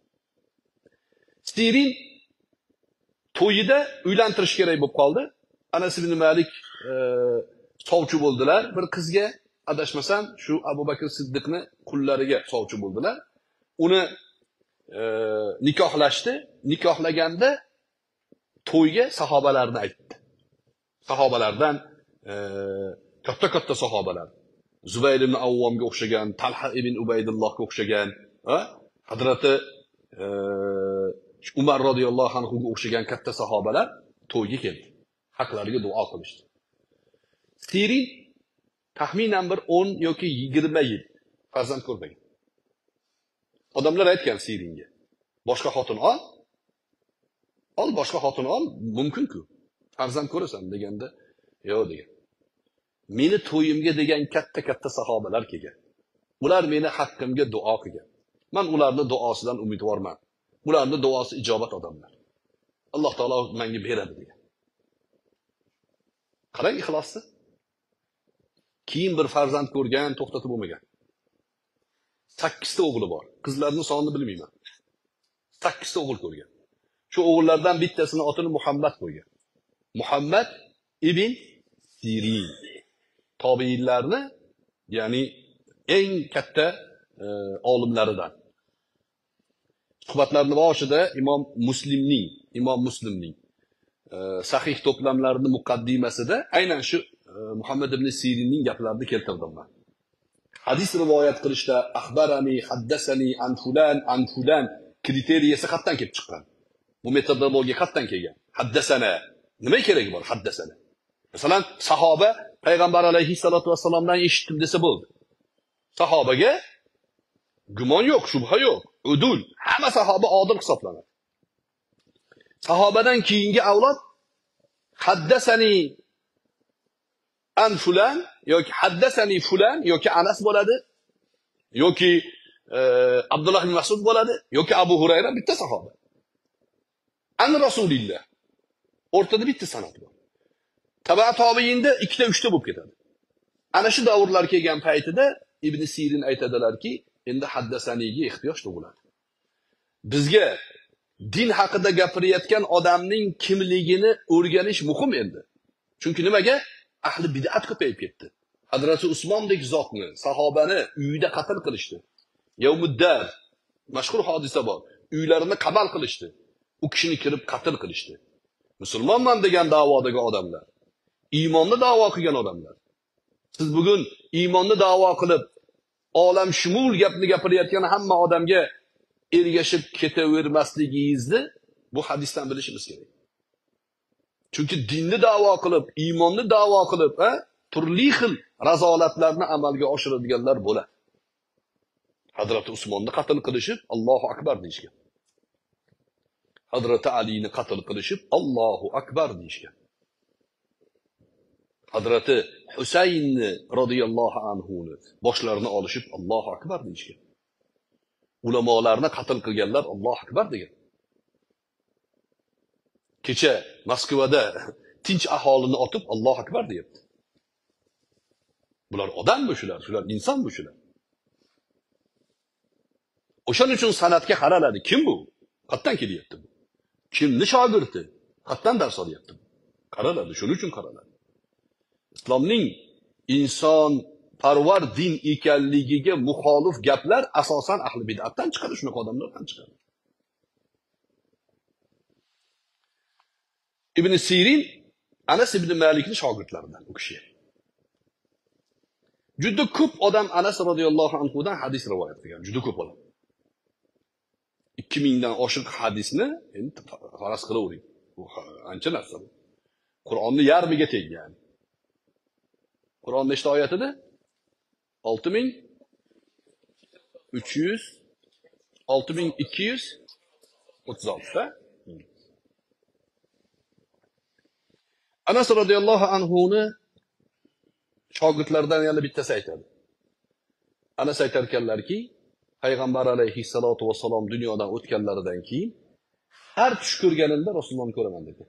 Sirin to'yida uylantirish kerak bo'lib qoldi. Anas ibn Malik sovchi bo'ldilar. Bir qizga adashmasam shu Abu Bakr Siddiqni qullariga sovchi bo'ldilar. Uni nikohlashdi. Nikohlaganda to'yga sahobalarni aytdi. Sahobalardan katta sahobalar. Zubayr ibn Avvomga o'xshagan, Talha ibn Ubaydullohga o'xshagan, Hazrati Umar radhiyallohu anhu ga o'xshagan katta sahobalar to'yga keldi. Haqlariga duo qilishdi. Sirin taxminan bir 10 yoki 20 yil farzand ko'rmagan. Odamlar aytgan Siringa, boshqa xotin ol, boshqa xotin ol, mumkin-ku. Farzand ko'rasan deganda, yo'q degan. Meni to'yimga degan katta sahobalar kelgan. Ular meni haqqimga duo qilgan. Men ularning duosidan umidvorman. Ularning duosi ijobat odamlar. Alloh taolo menga beradi degan. Qarang ixlosni. Keyin bir farzand ko'rgan, to'xtatib bo'lmagan. 8 o'g'li bor. Qizlarning sonini bilmayman. 8 o'g'il ko'rgan. Shu o'g'illardan bittasini otini Muhammad qo'ygan. Muhammad ibn Sirin. Tobiinlarni, ya'ni eng katta olimlaridan. Suhbatlarning boshida Imom Muslimning sahih to'plamlarining muqaddimasida aynan shu Muhammad ibn Sirinning gaplarini keltirdim men. Hadis rivoyat qilishda axbarani, haddasani, an fulan kriteriyasi qayerdan kelib chiqqan? Bu metodologiya qayerdan kelgan? Haddasana. Nima keragi bor haddasana? Masalan, sahoba payg'ambar alayhissalatu vassalomdan eshitdim desa bo'ldi. Sahobaga gumon yo'q, shubha yo'q, udul. Hamma sahoba odil hisoblanadi. Sahobadan keyingi avlod haddasani an fulan yoki haddasani fulan yoki Anas bo'ladi, yoki Abdullah ibn Mas'ud bo'ladi, yoki Abu Hurayra bitta sahoba. An Rasulillah. O'rtada bitta sanad bor. Taba tobiinda 2 ta 3 ta bo'lib ketadi. Ana shu davrlar kelgan paytida Ibn Sirin aytadilarki, endi haddasaniga ehtiyoj tug'iladi. Bizga din haqida gapirayotgan odamning kimligini o'rganish muhim endi. Chunki nimaga? Ahli bid'at ko'payib ketdi. Hazrati Usmondek zotni, sahobani uyida qatl qilishdi. Yawmuddar mashhur hodisa bor. Uylarini qabal qilishdi. U kishini kirib qatl qilishdi. Musulmonman degan da'vodagi odamlar, iymonni da'vo qilgan odamlar. Siz bugun iymonni da'vo qilib, olam shumul gapni gapirayotgan hamma odamga ergashib ketavermasligingizni bu hadisdan bilishimiz kerak. Chunki dinni da'vo qilib, iymonni da'vo qilib, turli xil razolatlarni amalga oshiradiganlar bo'ladi. Hazrati Usmonni qatl qilishib, Allohu akbar deyishgan. Hazrati Ali'ni qatl qilishib, Allohu akbar deyishgan. Hazrati Husaynni radhiyallohu anhuni boshlarini olishib, Allohu akbar deyishgan. Ulamolarni qatl qilganlar Allohu akbar degan. Kecha Moskvada tinch aholini otib Allohu akbar deyapti. Bular odammi shular? Shular insonmi shular? O'shaning uchun san'atga qaraladi. Kim bu? Qayerdan kelyapti bu? Kimni shogirdi? Qayerdan dars olyapti bu? Qaraladi, shuning uchun qaraladi. Islomning inson parvar din ekanligiga muxolif gaplar asosan ahli bid'atdan chiqadi, shunaqa odamlardan chiqadi. Ibn Sirin Anas ibn Malikning shogirdlaridan u kishi. Juda ko'p odam Anas radhiyallohu anhudan hadis rivoyat qilgan, juda ko'p odam. 2000 dan oshiq hadisni endi faraz qilavering. Bu ancha narsa bu. Qur'onni yarmiga teng yani. Qur'on nechta oyat edi? 6300 6236 ta. Anas radhiyallohu anhuni shogirdlaridan yana bittasi aytadi. Anas aytarkanlarki, Payg'ambar alayhissalatu vassalom dunyodan o'tganlaridan keyin har tush ko'rganimda Rasulullohni ko'raman dedi.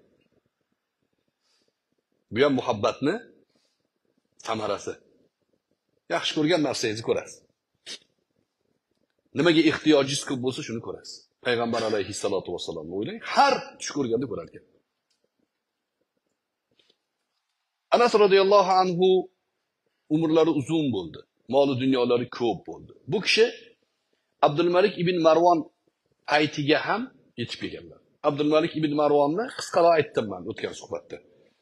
Bu ham muhabbatni samarasi. Yaxshi ko'rgan narsangizni ko'rasiz. Nimaga ehtiyojingiz ko'p bo'lsa shuni ko'rasiz. Payg'ambar alayhissalatu vassalomni o'ylang, har tush ko'rganda ko'rar ekan. Anas radhiyallohu anhu umrlari uzun bo'ldi. Moli dunyolari ko'p bo'ldi. Bu kishi Abdulmalik ibn Marvon aytiga ham yetib kelganlar. Abdulmalik ibn Marvonni qisqaroq aytdim men o'tgan suhbatda.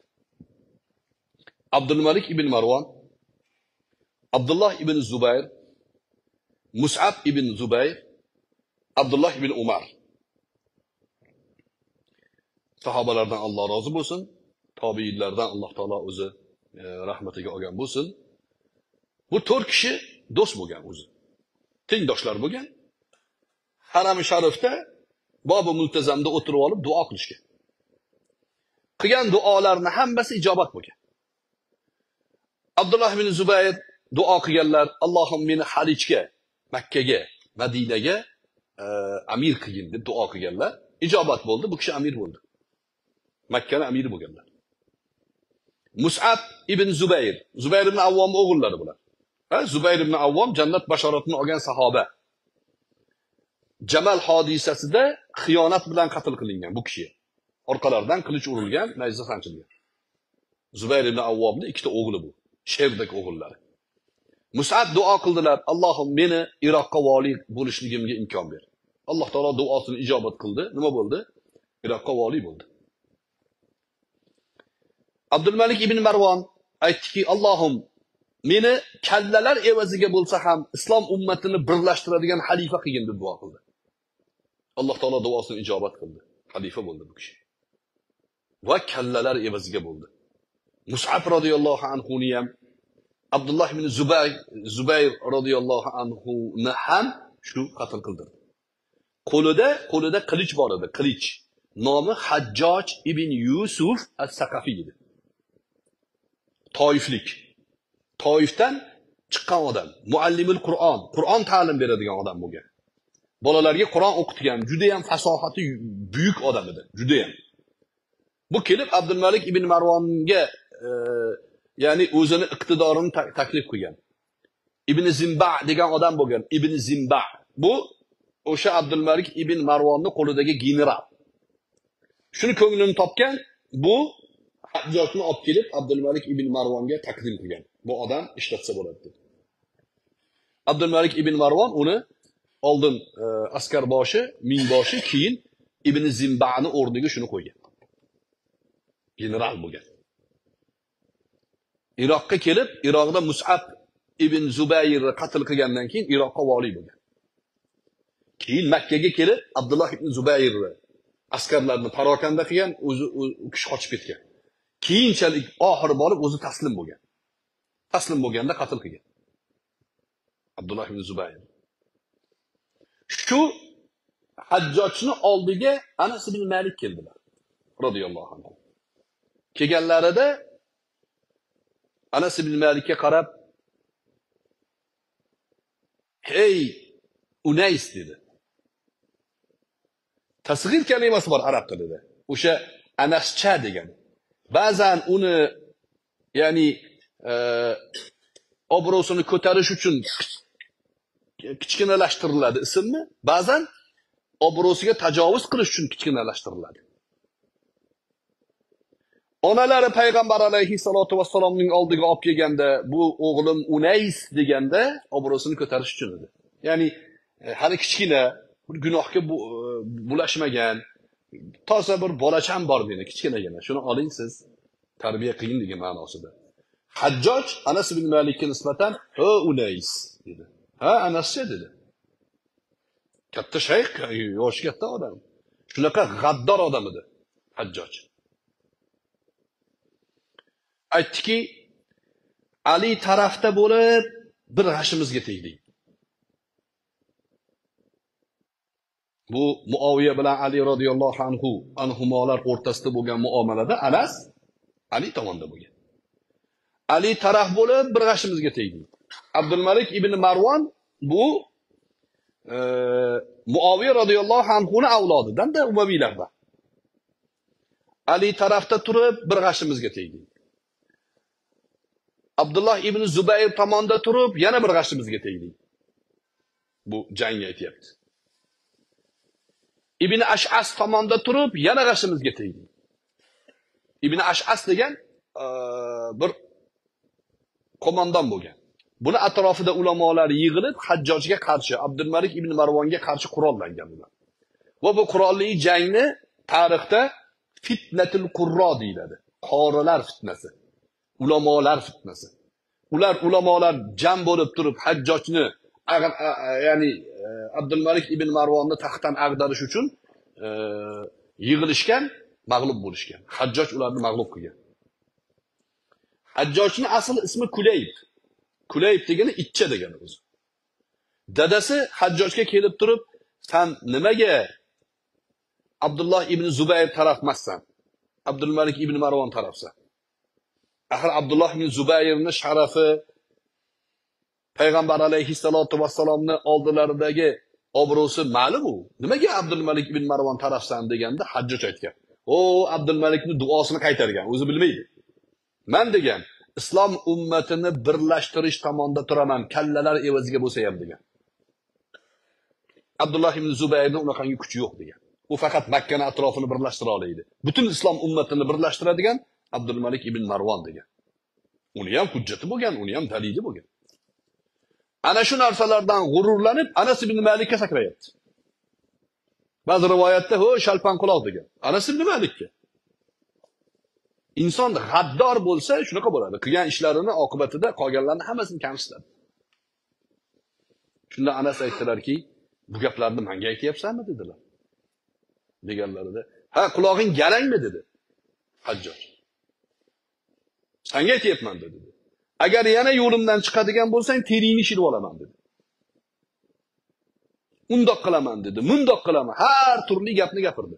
Abdulmalik ibn Marvon, Abdullah ibn Zubayr, Mus'ab ibn Zubayr, Abdullah ibn Umar. Sahobalardan Alloh rozi bo'lsin, tobiinlardan Alloh taolo o'zi rahmatiga olgan bo'lsin. Bu 4 kishi do'st bo'lgan o'zi. Tengdoshlar bo'lgan. Haram-i Sharifda Bobi Multazamda o'tirib olib duo qilishgan. Qilgan duolarning hammasi ijobat bo'lgan. Abdullah ibn Zubayr duo qilganlar, Allohim meni Halijga, Makkaga, Madinaga amir qilgin deb duo qilganlar. Ijobat bo'ldi, bu kishi amir bo'ldi. Makkaning amiri bo'lganlar. Mus'ab ibn Zubayr, Zubayr ibn Avvom o'g'illari bular. Zubayr ibn Avvom jannat bashoratini olgan sahoba. Jamal hodisasida xiyonat bilan qatl qilingan bu kishi. Orqalaridan qilich urilgan, nayza sanchilgan. Zubayr ibn Avvobning ikkita o'g'li bu. Sherdek o'g'illari. Mus'ab duo qildilar. Allohim meni Iroqqa vali bo'lishligimga imkon ber. Alloh taolo duosini ijobat qildi. Nima bo'ldi? Iroqqa vali bo'ldi. Abdulmalik ibn Marvon aytdiki, Allohim meni kallalar evaziga bo'lsa ham islom ummatini birlashtiradigan xalifa qilgin deb duo qildi. Alloh taolo duosini ijobat qildi. Xalifa bo'ldi bu kishi. Va kallalar evaziga bo'ldi. Mus'ab radhiyallohu anhu ni ham Abdullah ibn Zubayr radhiyallohu anhu ni ham shu qatl qildirdi. Qo'lida qilich bor edi, qilich. Nomi Hajjoj ibn Yusuf as-Saqafiy edi. Toiflik. Toifdan chiqqan odam, muallimul Qur'on, Qur'on ta'lim beradigan odam bo'lgan. Bolalarga Qur'on o'qitgan, juda ham fasohati buyuk odam edi, juda ham. Bu kelib Abdulmalik ibn Marvonga ya'ni o'zini iqtidorini taklif qilgan. Ibn Zimba degan odam bo'lgan. Ibn Zimba. Bu o'sha Abdulmalik ibn Marvonning qo'lidagi general. Shuni ko'nglini topgan, bu Hajjojni olib kelib Abdulmalik ibn Marvonga taqdim qilgan. Bu odam ishlatsa bo'ladi deb. Abdulmalik ibn Marvon uni oldin askar boshi, mingboshi, keyin Ibn Zimbani o'rniga shuni qo'ygan. General bo'lgan. Iroqqa kelib, Iroqda Mus'ab ibn Zubayrni qatl qilgandan keyin Iroqqa vali bo'lgan. Keyin Makkaga kelib Abdullah ibn Zubayrni askarlarni parokanda qilgan, o'zi kishi qochib ketgan. Keyinchalik oxiri borib o'zi taslim bo'lgan. Taslim bo'lganda qatl qilgan. Abdullah ibn Zubayr. Shu Hajjojni oldiga Anas ibn Malik keldilar. Radhiyallohu anhu. Kelganlarida Anas ibn Malikka qarab, "Hey, Unays" dedi. Tasg'ir kalimasi bor arab tilida. O'sha Anascha degan. Ba'zan uni ya'ni obro'sini ko'tarish uchun kichkinalashtiriladi ismni, ba'zan obro'siga tajovuz qilish uchun kichkinalashtiriladi. Onalari payg'ambar alayhissalatu vassalomning oldiga olib kelganda, bu o'g'lim Unays deganda obro'sini ko'tarish uchun edi. Ya'ni hali kichkina, bir gunohga bulashmagan, toza bir bolacham bor meni, kichkinagina. Shuni oling siz, tarbiya qiling degan ma'nosida. Hajjoj Anas ibn Malikka nisbatan "O Unays" dedi. "Ha, Anascha" dedi. Katta shayx, yoshi katta odam. Shunaqa g'addor odam edi Hajjoj. Aytdiki, Ali tarafda bo'lib bir g'ashimizga tegdik. Bu Muaviya bilan Ali radhiyallohu anhumolar o'rtasida bo'lgan muomalada Anas Ali tomonda bo'lgan. Ali taraf bo'lib bir g'ashimizga tegdik. Abdulmalik ibn Marvon bu Muaviya radhiyallohu anhuning avlodidan-da Umaviylarda. Ali tarafda turib bir g'ashimizga tegdik. Abdullah ibn Zubayr tomonda turib yana bir g'ashimizga tegdik. Bu jangga aytyapti. Ibn Ash'as tomonda turib yana g'ashimizga tegdik. Ibn Ash'as degan bir qo'mondon bo'lgan. Buni atrofida ulamolar yig'ilib Hajjojga qarshi, Abdulmalik ibn Marvonga qarshi qurollangan ular. Va bu qurolli jangni tarixda fitnatul qurro deyiladi. Qorilar fitnasi, ulamolar fitnasi. Ulamolar jam bo'lib turib Hajjojni, ya'ni Abdulmalik ibn Marvonni taxtdan ag'darish uchun yig'ilishgan, mag'lub bo'lishgan. Hajjoj ularni mag'lub qilgan. Hajjojning asl ismi Kulayb. Kulayb degani itcha degani o'zi. Dadasi Hajjojga kelib turib, "Sen nimaga Abdullah ibn Zubayr tarafmassan? Abdulmalik ibn Marvon tarafsan. Axir Abdullah ibn Zubayrning sharafi payg'ambar alayhissalatu vassalomning oldilaridagi obro'si ma'lum u. Nimaga Abdulmalik ibn Marvon tarafsan?" deganda Hajjoj aytgan. "O, Abdulmalikning duosini qaytargan, o'zi bilmaydi. Men degan, islom ummatini birlashtirish tomonda turaman, kallalar evaziga bo'lsa ham" degan. Abdullah ibn Zubayrning unaqangi kuchi yo'q degan. U faqat Makkani atrofini birlashtira oladi. Butun islom ummatini birlashtiradigan Abdul Malik ibn Marwan degan. Uni ham hujjati bo'lgan, uni ham dalili bo'lgan. Ana shu narsalardan g'ururlanib Anas ibn Malikka sakrayapti. Ba'zi rivoyatda ho shalpanquloq degan. Anas ibn Malikka. Inson g'addor bo'lsa shunaqa bo'ladi. Qilgan ishlarini oqibatida qolganlarni hammasini kamsitadi. Shunda Anas aytdilarki, bu gaplarni menga aytyapsanmi dedilar. Deganlarida, ha quloqing galangmi dedi. Hajjoj. Senga aytyapman dedi. Agar yana yo'limdan chiqadigan bo'lsang, teringni shilib olaman dedi. Undoq qilaman dedi, mundoq qilaman. Har turli gapni gapirdi.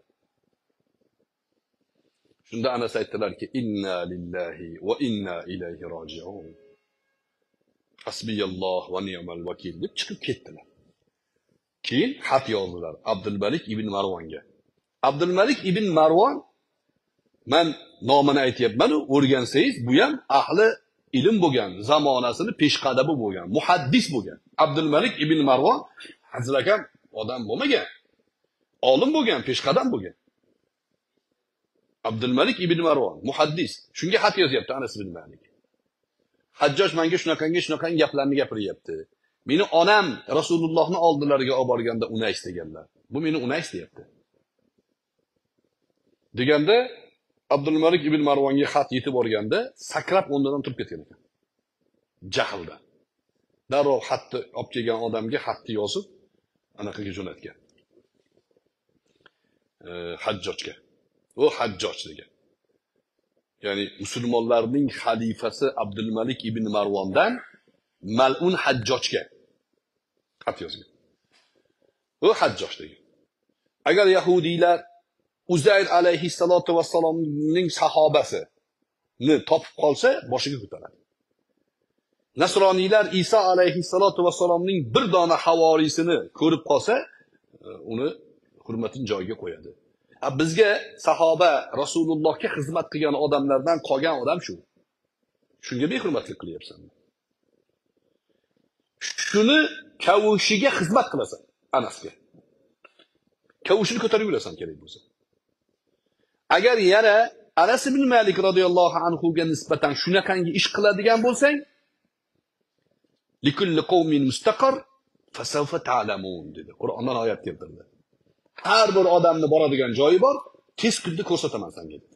Shunda Anas aytdilarki, inna lillahi va inna ilayhi roji'un. Hasbiyalloh va ni'mal vakil deb chiqib ketdilar. Keyin xat yozdilar Abdul Malik ibn Marvonga. Abdul Malik ibn Marvon, men nomini aytyapman, o'rgansangiz, bu ham ahli ilm bo'lgan, zamonasini peshqadabi bo'lgan, muhaddis bo'lgan. Abdul Malik ibn Marvon hazilakam odam bo'lmagan. Olim bo'lgan, peshqadam bo'lgan. Abdul Malik ibn Marvon, muhaddis. Shunga xat yozyapti Anas ibn Malik. Hajjoj menga shunaqangi gaplarni gapiryapti. Meni onam Rasulullohning oldilariga olib borganda Unays deganlar. Bu meni Unays deyapti. Deganda Abdul Malik ibn Marvonga xat yetib borganda sakrab o'rnidan turib ketgan ekan. Jahldan. Darrov xatni olib kelgan odamga xatni yozib anaqaga jo'natgan. Hajjojga. O Hajjoj degan. Ya'ni musulmonlarning xalifasi Abdul Malik ibn Marvondan mal'un Hajjojga xat yozgan. O Hajjoj degan. Agar yahudiylar Uzayr alayhissalatu vassalomning sahobasini topib qolsa, boshiga ko'taradi. Nasroniylar Isa alayhissalatu vassalomning bir dona havorisini ko'rib qolsa, uni hurmatini joyiga qo'yadi. Bizga sahoba Rasulullohga xizmat qilgan odamlardan qolgan odam shu. Shunga behurmatlik qilyapsan. Shuni kavushiga xizmat qilasan, Anasga. Kavushini ko'tarib yurasan kerak bo'lsa. Agar yana Anas ibn Malik radhiyallohu anhu ga nisbatan shunaqangi ish qiladigan bo'lsang, likulli qawmin mustaqar fasawfa ta'lamun dedi. Qur'ondan oyat keltirdi. Har bir odamni boradigan joyi bor, tez kunda ko'rsataman senga dedi.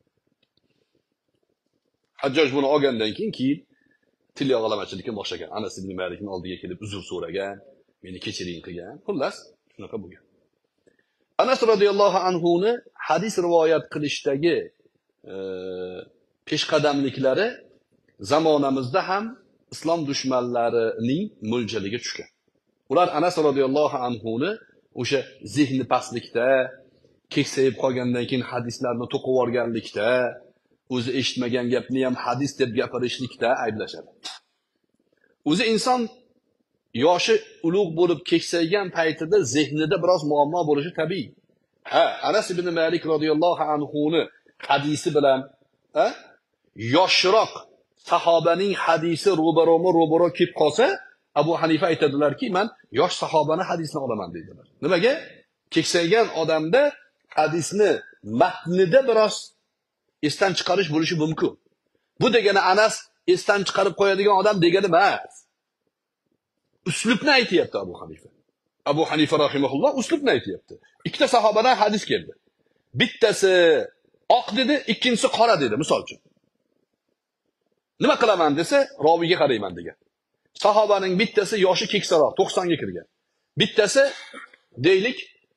Hajjoj buni olgandan keyin tilyog'lamachilikka boshlagan. Anas ibn Malikning oldiga kelib uzr so'ragan, meni kechiring qilgan. Xullas, shunaqa bo'lgan. Anas radhiyallohu anhuni hadis rivoyat qilishdagi peshqadamliklari zamonamizda ham islom dushmanlarining mo'ljaliga tushgan. Ular Anas radhiyallohu anhuni o'sha zehni pastlikda, keksayib qolgandan keyin hadislarni to'qib olganlikda, o'zi eshitmagan gapni ham hadis deb gapirishlikda ayblashadi. O'zi inson yoshi ulug' bo'lib keksaygan paytida zehnida biroz muammo bo'lishi tabiiy. Anas ibn Malik radhiyallohu anhuni hadisi bilan yoshroq sahobaning hadisi ro'baro kelib qolsa, Abu Hanifa aytadilarki, men yosh sahobani hadisini olaman deydilar. Nimaga? Keksaygan odamda hadisni matnida biroz esdan chiqarish bo'lishi mumkin. Bu degani Anas esdan chiqarib qo'yadigan odam degani emas. Uslubni aytayapti Abu Hanifa. Abu Hanifa rahimahulloh uslubni aytayapti. Ikkita sahobadan hadis keldi. Bittasi oq dedi, ikkinchisi qora dedi, misol uchun. Nima qilaman desa, roviga qarayman degan. Sahobaning bittasi yoshi keksaroq, 90 ga kirgan. Bittasi deylik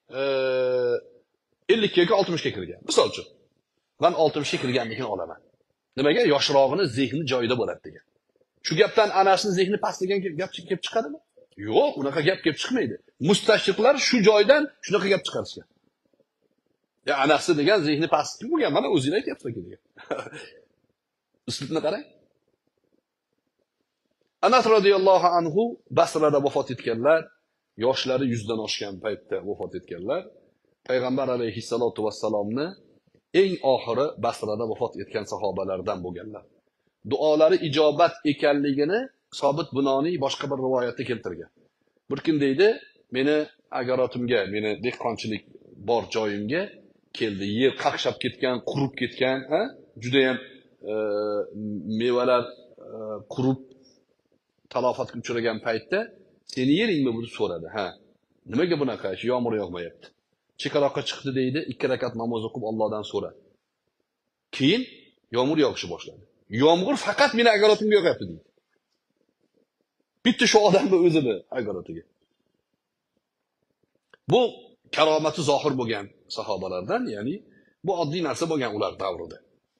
50 ga 60 ga kirgan. Misol uchun, men 60 ga kirganligini olaman. Nimaga? Yoshrog'ini zehni joyida bo'ladi degan. Shu gapdan Anasning zehni past degan gap kelib chiqadimi? Yo'q, unaqa gap kelib chiqmaydi. Mustashriqlar shu joydan shunaqa gap chiqarishgan. Ya Anasi degan zehni past bo'lgan, mana o'zingiz aytyapsiz degan. Uslubni qarang. Anas radhiyallohu anhu Basrada vafot etganlar, yoshlari 100 dan oshgan paytda vafot etganlar. Payg'ambar alayhissalatu vassalomni eng oxiri Basrada vafot etgan sahobalardan bo'lganlar. Duolari ijobat ekanligini Sobit Bunoniy boshqa bir rivoyatda keltirgan. Bir kun deydi, meni agrotimga, meni dehqonchilik bor joyimga keldi. Yer qaqshab ketgan, qurib ketgan, juda ham mevalar qurib talofatga uchragan paytda seni yeringmi bu deb so'radi. Ha. Nimaga bunaqa? Yomg'ir yog'mayapti. Chekaloqqa chiqdi deydi, 2 rakat namoz o'qib Allohdan so'radi. Keyin yomg'ir yog'ishni boshladi. Yomg'ir faqat meni agrotimga yog'yapti deydi. Bitta shu odamni o'zini agrotiga. Bu karomati zohir bo'lgan sahobalardan, ya'ni bu oddiy narsa bo'lgan ular davrida.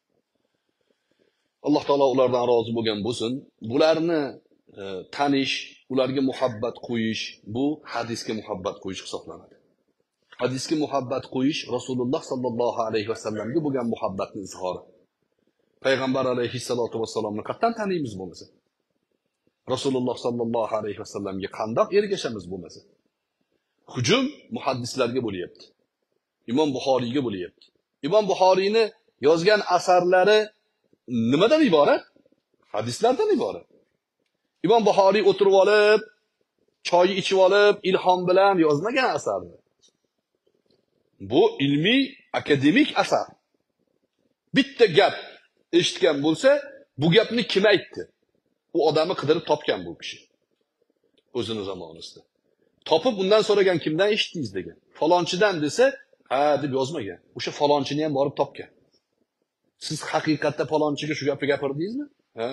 Alloh taolo ulardan rozi bo'lgan bo'lsin. Bularni tanish, ularga muhabbat qo'yish, bu hadisga muhabbat qo'yish hisoblanadi. Hadisga muhabbat qo'yish Rasululloh sallallohu alayhi vasallamga bo'lgan muhabbatni izhori. Payg'ambar alayhissalatu vassalomni qatdan taniymiz bo'lmasa? Rasululloh sallallohu alayhi vasallamga qandoq ergashamiz bo'lmasa? Hujum muhaddislarga bo'lyapti. Imom Buxoriyga bo'lyapti. Imom Buxoriyni yozgan asarlari nimadan iborat? Hadislardan iborat. Imom Buxoriy o'tirib olib, choy ichib olib, ilhom bilan yozmagan asarni. Bu ilmiy, akademik asar. Bitta gap eshitgan bo'lsa, bu gapni kim aytdi? U odamni qidirib topgan bu kishi. O'zini zamonasida. Topib undan so'ragan, kimdan eshitdingiz degan. Falonchidan desa, ha deb yozmagan. O'sha falonchini ham borib topgan. Siz haqiqatda falonchiga shu gapni gapirdingizmi? Ha.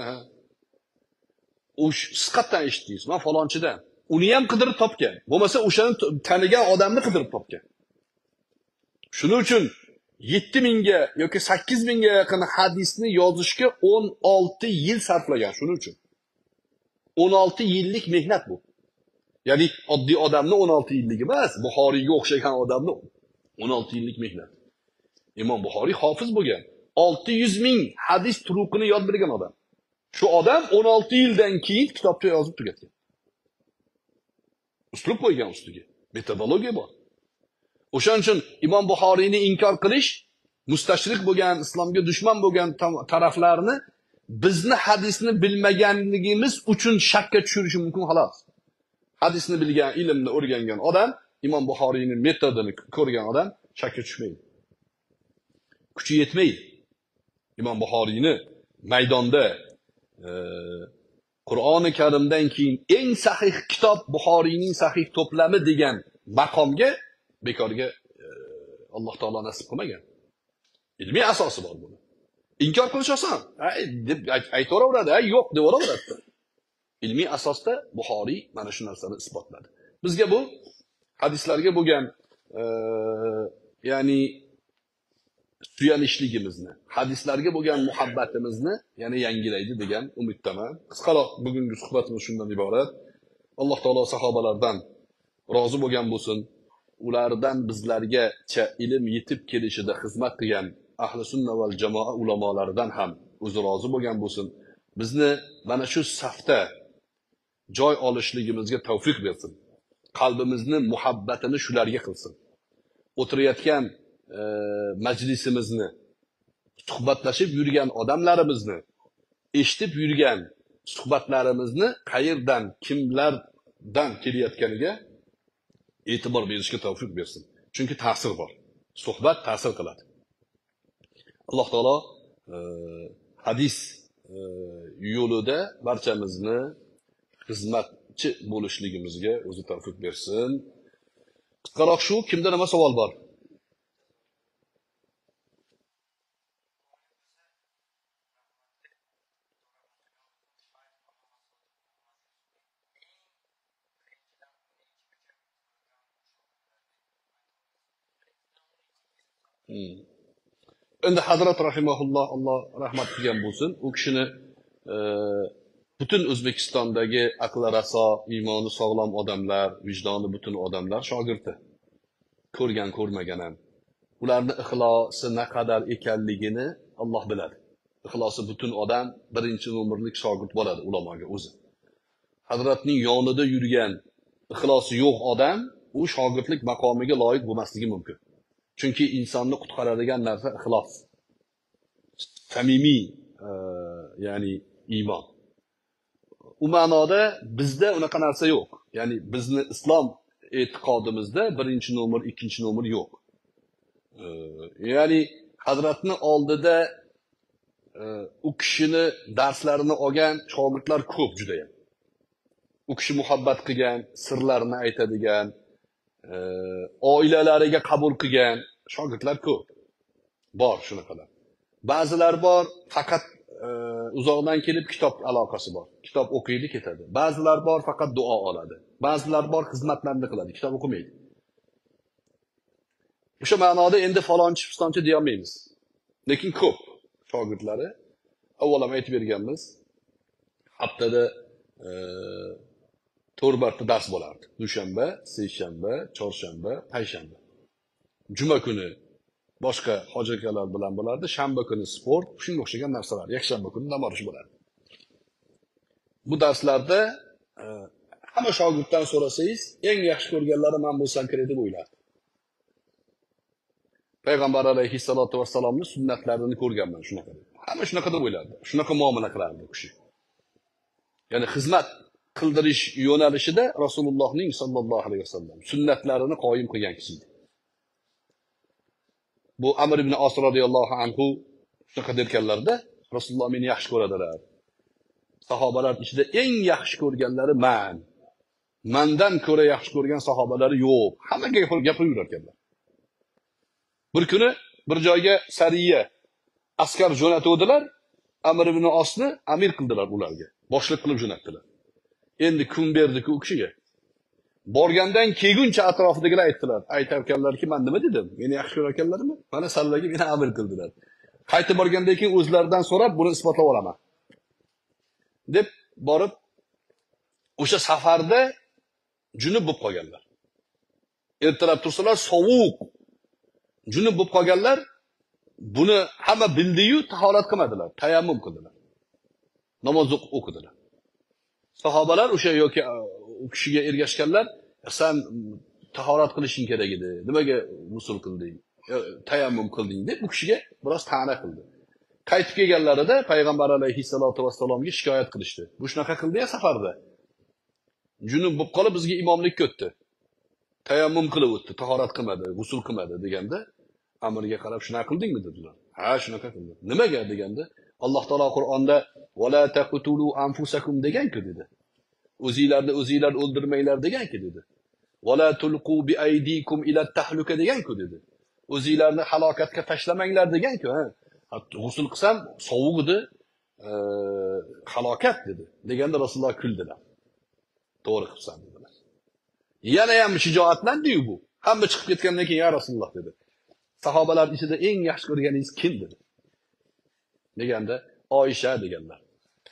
Siz qayerdan eshitdingiz? Men falonchidan. Uni ham qidirib topgan. Bo'lmasa o'shani tanigan odamni qidirib topgan. Shuning uchun 7000 ga yoki 8000 ga yaqin hadisni yozishga 16 yil sarflagan shuning uchun. 16 yillik mehnat bu. Ya'ni oddiy odamni 16 yillik emas, Buxoriyga o'xshagan odamni 16 yillik mehnat. Imom Buxoriy hofiz bo'lgan. 600 ming hadis turuqini yod bilgan odam. Shu odam 16 yildan keyin kitobcha yozib tugatgan. Uslub qo'ygan ustiga. Metodologiya bor. O'shaning uchun Imom Buxoriyni inkor qilish, mustashriq bo'lgan, islomga dushman bo'lgan taraflarni bizni hadisni bilmaganligimiz uchun shakka tushirishi mumkin xolos. Hadisni bilgan, ilmni o'rgangan odam, Imom Buxoriyning metodini ko'rgan odam shakka tushmaydi. Kuchi yetmaydi. Imom Buxoriyni maydonda Qur'oni Karimdan keyin eng sahih kitob Buxoriyning sahih to'plami degan maqomga bekorga Alloh taolo nasib qilmagan. Ilmiy asosi bor buni. Inkor qilish oson. Deb aytaveradi, yo'q deb o'raveradi. Ilmiy asosda Buxoriy mana shu narsani isbotladi. Bizga bu hadislarga bo'lgan ya'ni suyanishligimizni, hadislarga bo'lgan muhabbatimizni yana yangilaydi degan umiddaman. Qisqaroq bugungi suhbatimiz shundan iborat. Alloh taolo sahobalardan rozi bo'lgan bo'lsin. Ulardan bizlargacha ilm yetib kelishida xizmat qilgan ahli sunna val jamoa ulamolaridan ham o'zi rozi bo'lgan bo'lsin. Bizni mana shu safda joy olishligimizga tavfiq bersin. Qalbimizni muhabbatini shularga qilsin. O'tirayotgan majlisimizni, suhbatlashib yurgan odamlarimizni, eshitib yurgan suhbatlarimizni qayerdan, kimlardan kelayotganiga e'tibor berishga tavfiq bersin. Chunki ta'sir bor. Suhbat ta'sir qiladi. Alloh taolo hadis yo'lida barchamizni xizmatchi bo'lishligimizga o'zi tavfiq bersin. Qisqaroq shu, kimda nima savol bor? Endi Hazrat rahimahulloh, Alloh rahmat qilgan bo'lsin, u kishini butun O'zbekistondagi aqli raso, iymoni sog'lom odamlar, vijdoni butun odamlar shogirdi. Ko'rgan, ko'rmagan ham. Ularning ixlosi naqadar ekanligini Alloh biladi. Ixlosi butun odam birinchi nomerlik shogird bo'ladi ulamoga o'zi. Hazratning yonida yurgan ixlosi yo'q odam u shogirdlik maqomiga loyiq bo'lmasligi mumkin. Chunki insonni qutqaradigan narsa ixlos. Samimiy, ya'ni iymon. U ma'noda bizda unaqa narsa yo'q. Ya'ni bizni islom e'tiqodimizda birinchi nomer, ikkinchi nomer yo'q. Ya'ni Hazratni oldida u kishini darslarini olgan shogirdlar ko'p juda ham. U kishi muhabbat qilgan, sirlarini aytadigan, oilalariga qabul qilgan shogirdlar ko'p. Bor shunaqalar. Ba'zilar bor, faqat uzoqdan kelib kitob aloqasi bor. Kitob o'qiydi, ketadi. Ba'zilar bor, faqat duo oladi. Ba'zilar bor, xizmatlarni qiladi, kitob o'qimaydi. O'sha ma'noda endi falonchi, pistonchi deya olmaymiz. Lekin ko'p shogirdlari. Avval ham aytib berganmiz. Haftada 4 marta dars bo'lardi. Dushanba, seshanba, chorshanba, payshanba. Juma kuni boshqa hoji akalar bilan bo'lardi. Shanba kuni sport, shunga o'xshagan narsalar. Yakshanba kuni dam olish bo'lardi. Bu darslarda hamma shogirddan so'rasangiz, eng yaxshi ko'rganlari men bo'lsam kerak deb o'ylardi. Payg'ambar alayhissalatu vassalomning sunnatlarini ko'rganman shunaqa deb. Hamma shunaqa deb o'ylardi. Shunaqa muomala qilardi u kishi. Ya'ni xizmat qildirish yo'nalishida Rasulullohning sallallohu alayhi vasallam sunnatlarini qoyim qilgan kishi edi. Bu Amr ibn As radhiyallohu anhu shunaqa derkanlarda, Rasululloh meni yaxshi ko'radilar. Sahobalar ichida eng yaxshi ko'rganlari men. Mendan ko'ra yaxshi ko'rgan sahobalari yo'q. Hammaga gapirib yurarkanlar. Bir kuni bir joyga sariya askar jo'natuvdilar. Amr ibn Asni amir qildilar ularga. Boshliq qilib jo'natdilar. Endi kun berdi-ku u kishiga. Borgandan kelguncha atrofidagilar aytdilar. Aytarkanlarki, men nima dedim? Meni yaxshi ko'rarkanlarmi? Mana sallaga meni amir qildilar. Qaytib borgandan keyin o'zlaridan so'rab, buni isbotlab olaman. Deb borib o'sha safarda junub bo'lib qolganlar. Ertalab tursalar sovuq. Junub bo'lib qolganlar. Buni hamma bildi-yu, tahorat qilmadilar, tayammum qildilar. Namoz o'qidilar. Sahobalar o'sha yoki u kishiga ergashganlar, sen tahorat qilishing kerak edi. Nimaga g'usl qilding? Tayammum qilding deb u kishiga biroz ta'na qildi. Qaytib kelganlarida payg'ambar alayhissalatu vassalomga shikoyat qilishdi. Bu shunaqa qildi-ya safarda. Junub bo'lib qolib bizga imomlikka o'tdi. Tayammum qilib o'tdi, tahorat qilmadi, g'usl qilmadi deganda, amirga qarab shunaqa qildingmi dedilar. Ha, shunaqa qildim. Nimaga deganda, Alloh taolo Qur'onda "Wala taqtulu anfusakum" degan-ku dedi. O'zinglarni o'zinglar o'ldirmanglar degan-ku dedi. "Wala tulqu bi aydikum ila tahluka" degan-ku dedi. O'zinglarni halokatga tashlamanglar degan-ku, ha. G'usl qilsam sovuq edi, halokat dedi. Deganda Rasululloh kuldilar. To'g'ri qilsan dedilar. Yana ham shijoatlandiyu bu. Hamma chiqib ketgandan keyin ya Rasululloh dedi. Sahobalar ichida eng yaxshi ko'rganingiz kim dedi? Deganda Oysha deganlar.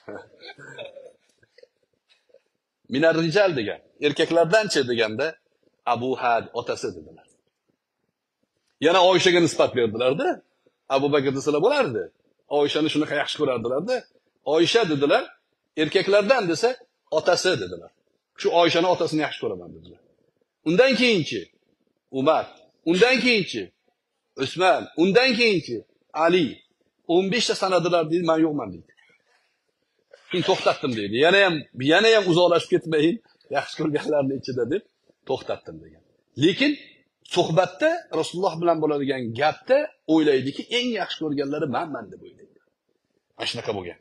Minar rijal degan. Erkaklardan-chi deganda Abu Had otasi dedilar. Yana Oyshaga nisbat berdilar-da. Abu Bakr desalar bo'lardi. Oyshani shunaqa yaxshi ko'rardilar-da. Oysha dedilar. Erkaklardan desa otasi dedilar. Shu Oyshani otasini yaxshi ko'raman dedilar. Undan keyinchi Umar, undan keyinchi Usman, undan keyinchi Ali 15 ta sanadilar deydi, men yo'qman deydi. Keyin to'xtatdim deydi. Yana ham uzoqlashib ketmayin, yaxshi ko'rganlarning ichida deb to'xtatdim degan. Lekin suhbatda Rasululloh bilan bo'ladigan gapda o'ylaydiki, eng yaxshi ko'rganlari menman deb o'ylaydi. Mana shunaqa bo'lgan.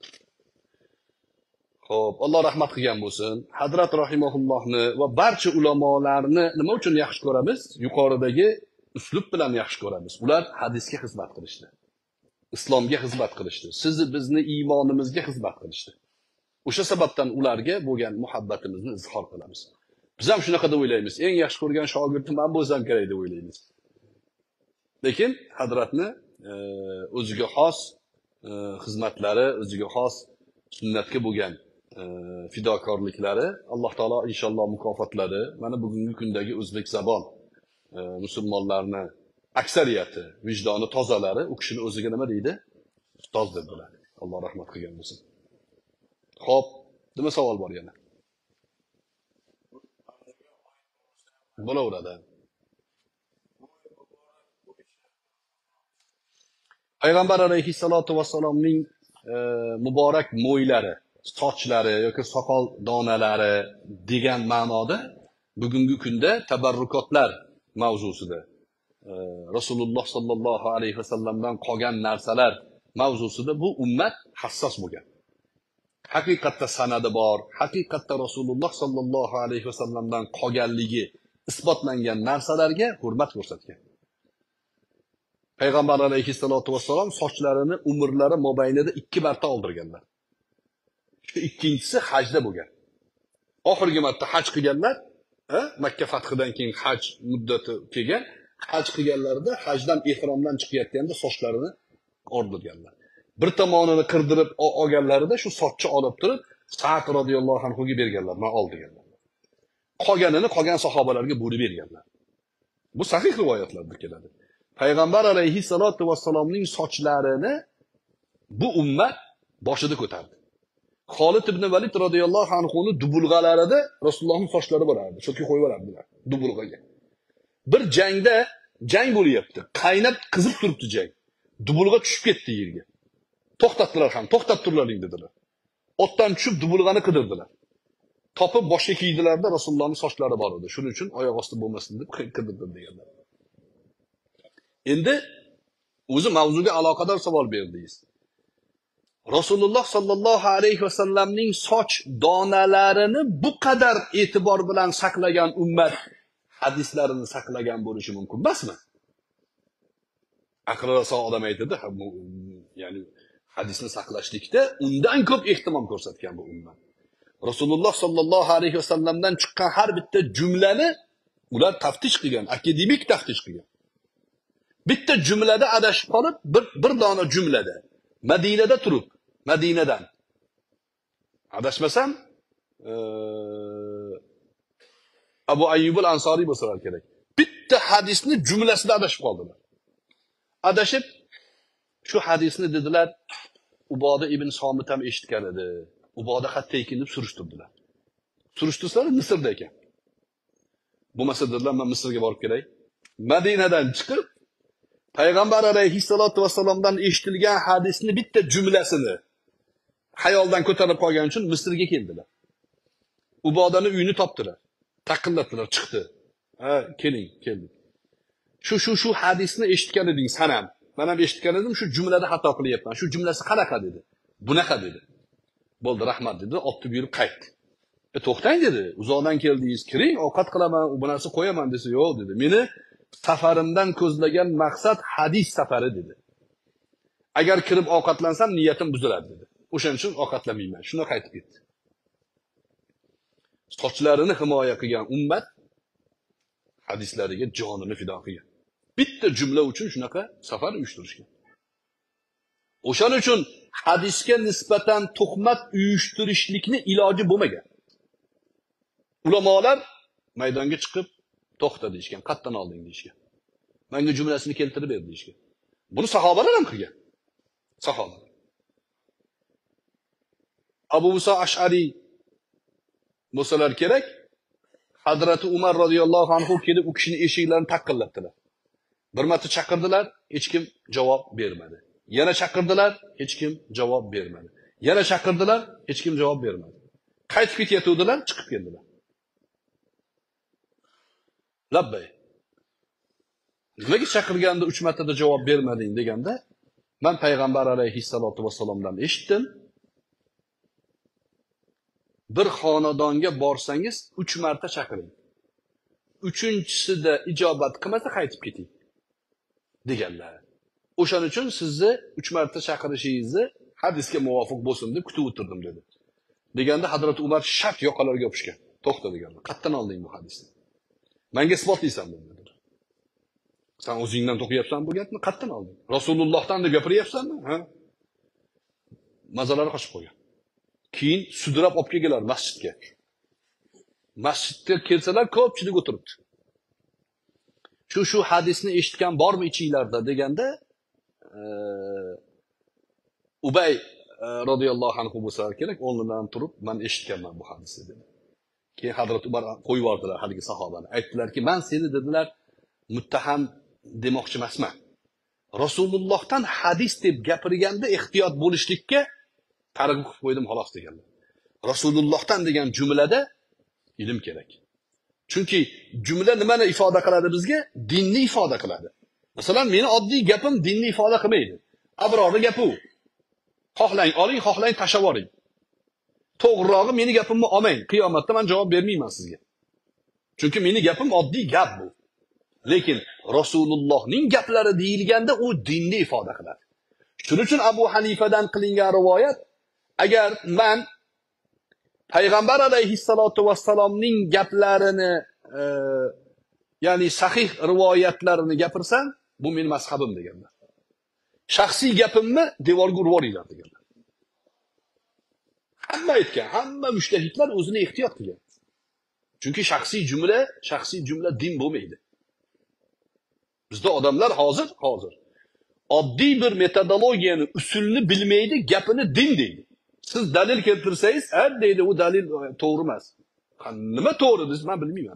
Xo'p, Alloh rahmat qilgan bo'lsin. Hazrat rahimahullohni va barcha ulamolarni nima uchun yaxshi ko'ramiz? Yuqoridagi uslub bilan yaxshi ko'ramiz. Ular hadisga xizmat qilishdi. Islomga xizmat qilishdi. Sizni bizni iymonimizga xizmat qilishdi. O'sha sababdan ularga bo'lgan muhabbatimizni izhor qilamiz. Biz ham shunaqa deb o'ylaymiz. Eng yaxshi ko'rgan shogirdim men bo'lsam kerak deb o'ylaymiz. Lekin Hazratni o'ziga xos xizmatlari, o'ziga xos sunnatga bo'lgan fidokorliklari Alloh taolo inshaalloh mukofotlari mana bugungi kundagi o'zbek zabon musulmonlarni aksariyati, vijdoni tozalari u kishini o'ziga nima deydi? Ustoz deb biladi. Alloh rahmat qilgan bo'lsin. Xo'p, nima savol bor yana? Bo'laveradi. Payg'ambar alayhissalatu vassalomning muborak mo'ylari, sochlari yoki soqol donalari degan ma'noda bugungi kunda tabarrukotlar mavzusida, Rasululloh sallallohu alayhi vasallamdan qolgan narsalar mavzusida bu ummat hassos bo'lgan. Haqiqatda sanadi bor, haqiqatda Rasululloh sallallohu alayhi vasallamdan qolganligi isbotlangan narsalarga hurmat ko'rsatgan. Payg'ambar alayhissalotu vassalom sochlarini umrlari mobaynida 2 marta oldirganlar. Shu ikkinchisi hajda bo'lgan. Oxirgi marta haj qilganlar, Makka fathidan keyin haj muddati kelgan, haj qilganlarida hajdan ehromdan chiqayotganda sochlarini oldirganlar. Bir tomonini qirdirib olganlarida shu sochni olib turib Sa'd radhiyallohu anhuga berganlar, men ol deganlar. Qolganini qolgan sahobalarga bo'lib berganlar. Bu sahih rivoyatlarda keladi. Payg'ambar alayhissalotu vassalomning sochlarini bu ummat boshida ko'tardi. Xolid ibn Valid radhiyallohu anhuning dubulg'alarida Rasulullohning sochlari bo'lardi. Shoki qo'yib olardilar dubulg'aga. Bir jang bo'lyapti. Qaynab qizib turibdi jang. Dubulg'a tushib ketdi yerga. To'xtatdilar ham, to'xtab turlaring dedilar. Otdan tushib dubulg'ani qidirdilar. Topib boshga kiydilarda Rasulullohning sochlari bor edi. Shuning uchun oyoq osti bo'lmasin deb qidirdim deganlar. Endi o'zi mavzuga aloqador savol berdingiz. Rasululloh sallallohu alayhi vasallamning soch donalarini bu qadar e'tibor bilan saqlagan ummat hadislarini saqlagan bo'lishi mumkin emasmi? Aqli raso odam aytadi, ya'ni hadisni saqlashlikda undan ko'p ehtimom ko'rsatgan bu ummat. Rasululloh sallallohu alayhi vasallamdan chiqqan har bitta jumlani ular taftish qilgan, akademik taftish qilgan. Bitta jumlada adashib qolib, bir dona jumlada Madinada turib, Madinadan adashmasam Abu Ayyub al-Ansari bo'lsalar kerak. Bitta hadisni jumlasida adashib qoldilar. Adashib shu hadisni dedilar, Uboda ibn Somit ham eshitgan edi. Uboda qayerda ekan deb surishtirdilar. Surishtirsalar Misrda ekan. Bo'lmasa dedilar, men Misrga borib kelay. Madinadan chiqib Payg'ambar alayhissalotu vassalomdan eshitilgan hadisni bitta jumlasini xayoldan ko'tarib qolgan uchun Misrga keldilar. Ubodani uyini topdilar. Taqillatdilar, chiqdi. Ha, keling, keldik. Shu hadisni eshitgan edingiz, sanam. Men ham eshitgan edim, shu jumlada xato qilyapman. Shu jumlasi qanaqa dedi? Bunaqa dedi. Bo'ldi, rahmat dedi, otib yurib qaytdi. To'xtang dedi. Uzoqdan keldingiz, kiring, ovqat qilaman, bu narsa qo'yaman desa, yo'q dedi. Meni safarimdan ko'zlagan maqsad hadis safari dedi. Agar kirib ovqatlansam niyatim buziladi dedi. O'shaning uchun ovqatlamayman. Shuna qaytib ketdi. Sochlarini himoya qilgan ummat hadislariga jonini fido qilgan. Bitta jumla uchun shunaqa safar uyushtirishgan. O'shaning uchun hadisga nisbatan tuhmat uyushtirishlikni iloji bo'lmagan. Ulamolar maydonga chiqib to'xta deyishgan, qatdan olding deyishgan. Menga jumlasini keltirib ber deyishgan. Buni sahobalar ham qilgan. Sahobalar. Abu Musa Ash'ari bo'lsalar kerak, Hazrati Umar radhiyallohu anhu kelib u kishining eshiklarini taqillatdilar. Bir marta chaqirdilar, hech kim javob bermadi. Yana chaqirdilar, hech kim javob bermadi. Yana chaqirdilar, hech kim javob bermadi. Qaytib ketayotdilar, chiqib keldilar. Labbay. Nimaga chaqirganda 3 martada javob bermading deganda, men payg'ambar alayhissalotu vassalomdan eshitdim. Bir xonadonga borsangiz 3 marta chaqiring. 3-chisida ijobat qilmasa qaytib keting deganlar. O'shaning uchun sizni 3 marta chaqirishingizni hadisga muvofiq bo'lsin deb kutib o'tirdim dedi. Deganda Hazrat Umar shart yoqalariga yopishgan. To'xta deganlar. Qayerdan olding bu hadisni? Menga isbotlaysan dedilar. Sen o'zingdan to'qiyapsan bu gapni, qayerdan olding? Rasulullohdan deb gapiryapsanmi? Ha? Mazalari qochib qo'ygan. Keyin sudrab olib kelganlar masjidga. Masjidga kelsalar ko'pchilik o'tiribdi. Shu hadisni eshitgan bormi ichinglarda deganda Ubay radhiyallohu anhu bo'lsa kerak, o'rnidan turib, men eshitganman bu hadisni dedi. Keyin Hazrat Umar qo'yib yubordilar haligi sahobani. Aytdilarki, men seni dedilar muttaham demoqchi emasman. Rasulullohdan hadis deb gapirganda ehtiyot bo'lishlikka targ'ib qilib qo'ydim xolos deganlar. Rasulullohdan degan jumlada ilm kerak. Chunki jumla nimani ifoda qiladi bizga? Dinni ifoda qiladi. Masalan, meni oddiy gapim dinni ifoda qilmaydi. Abrorni gapi u. Xohlang oling, xohlang tashlab yuboring. To'g'rirog'i meni gapimni olmang. Qiyomatda men javob bermayman sizga. Chunki meni gapim oddiy gap bu. Lekin Rasulullohning gaplari deyilganda u dinni ifoda qiladi. Shuning uchun Abu Hanifadan qilingan rivoyat, agar men Payg'ambar alayhissalotu vassalomning gaplarini, ya'ni sahih rivoyatlarini gapirsam, bu mening mazhabim deganlar. Shaxsiy gapimni devorga urib yuboringlar deganlar. Hamma aytgan, hamma mujtahidlar o'zini ehtiyot qilgan. Chunki shaxsiy jumla din bo'lmaydi. Bizda odamlar hozir oddiy bir metodologiyani, usulni bilmaydi, gapini din deydi. Siz dalil keltirsangiz, deydi, u dalil to'g'ri emas. Nima to'g'ri desiz, men bilmayman.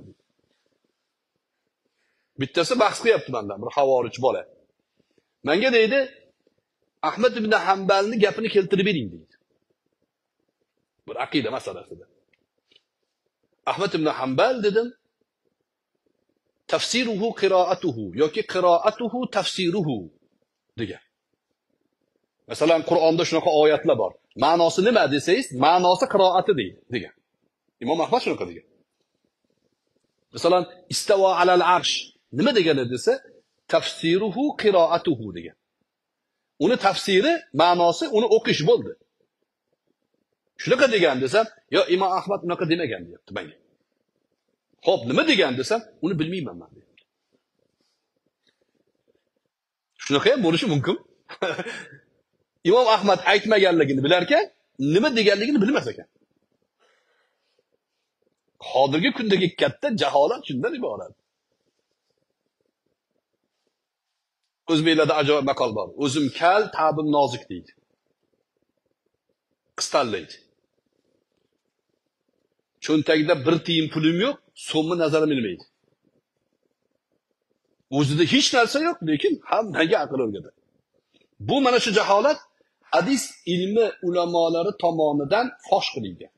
Bittasi bahs qilyapti mendan, bir havorich bola. Menga deydi, Ahmad ibn Hanbalning gapini keltirib bering deydi. Bir aqida masalasida. Ahmad ibn Hanbal dedim, tafsiruhu qiraatuhu yoki qiraatuhu tafsiruhu degan. Masalan, Qur'onda shunaqa oyatlar bor. Ma'nosi nima desangiz, ma'nosi qiroati deydi degan. Imom Ahmad shunaqa degan. Masalan, istava alal arsh nima degani desa, tafsiruhu qiraatuhu degan. Uni tafsiri, ma'nosi uni o'qish bo'ldi. Shunaqa degan desam, yo Imom Ahmad unaqa demagan deyapti menga. Xo'p, nima degan desam, uni bilmayman men deyapti. Shunaqa ham bo'lishi mumkin. Imom Ahmad aytmaganligini bilar ekan, nima deganligini bilmas ekan. Hozirgi kundagi katta jaholat shundan iborat. O'zbeklarda ajoyib maqol bor. O'zim kal, ta'bim nozik deydi. Qistallaydi. Cho'ntagida bir tiyin pulim yo'q, so'mni nazarim ilmaydi. O'zida hech narsa yo'q, lekin hammaga aql o'rgatadi. Bu mana shu jaholat hadis ilmi ulamolari tomonidan fosh qilingan.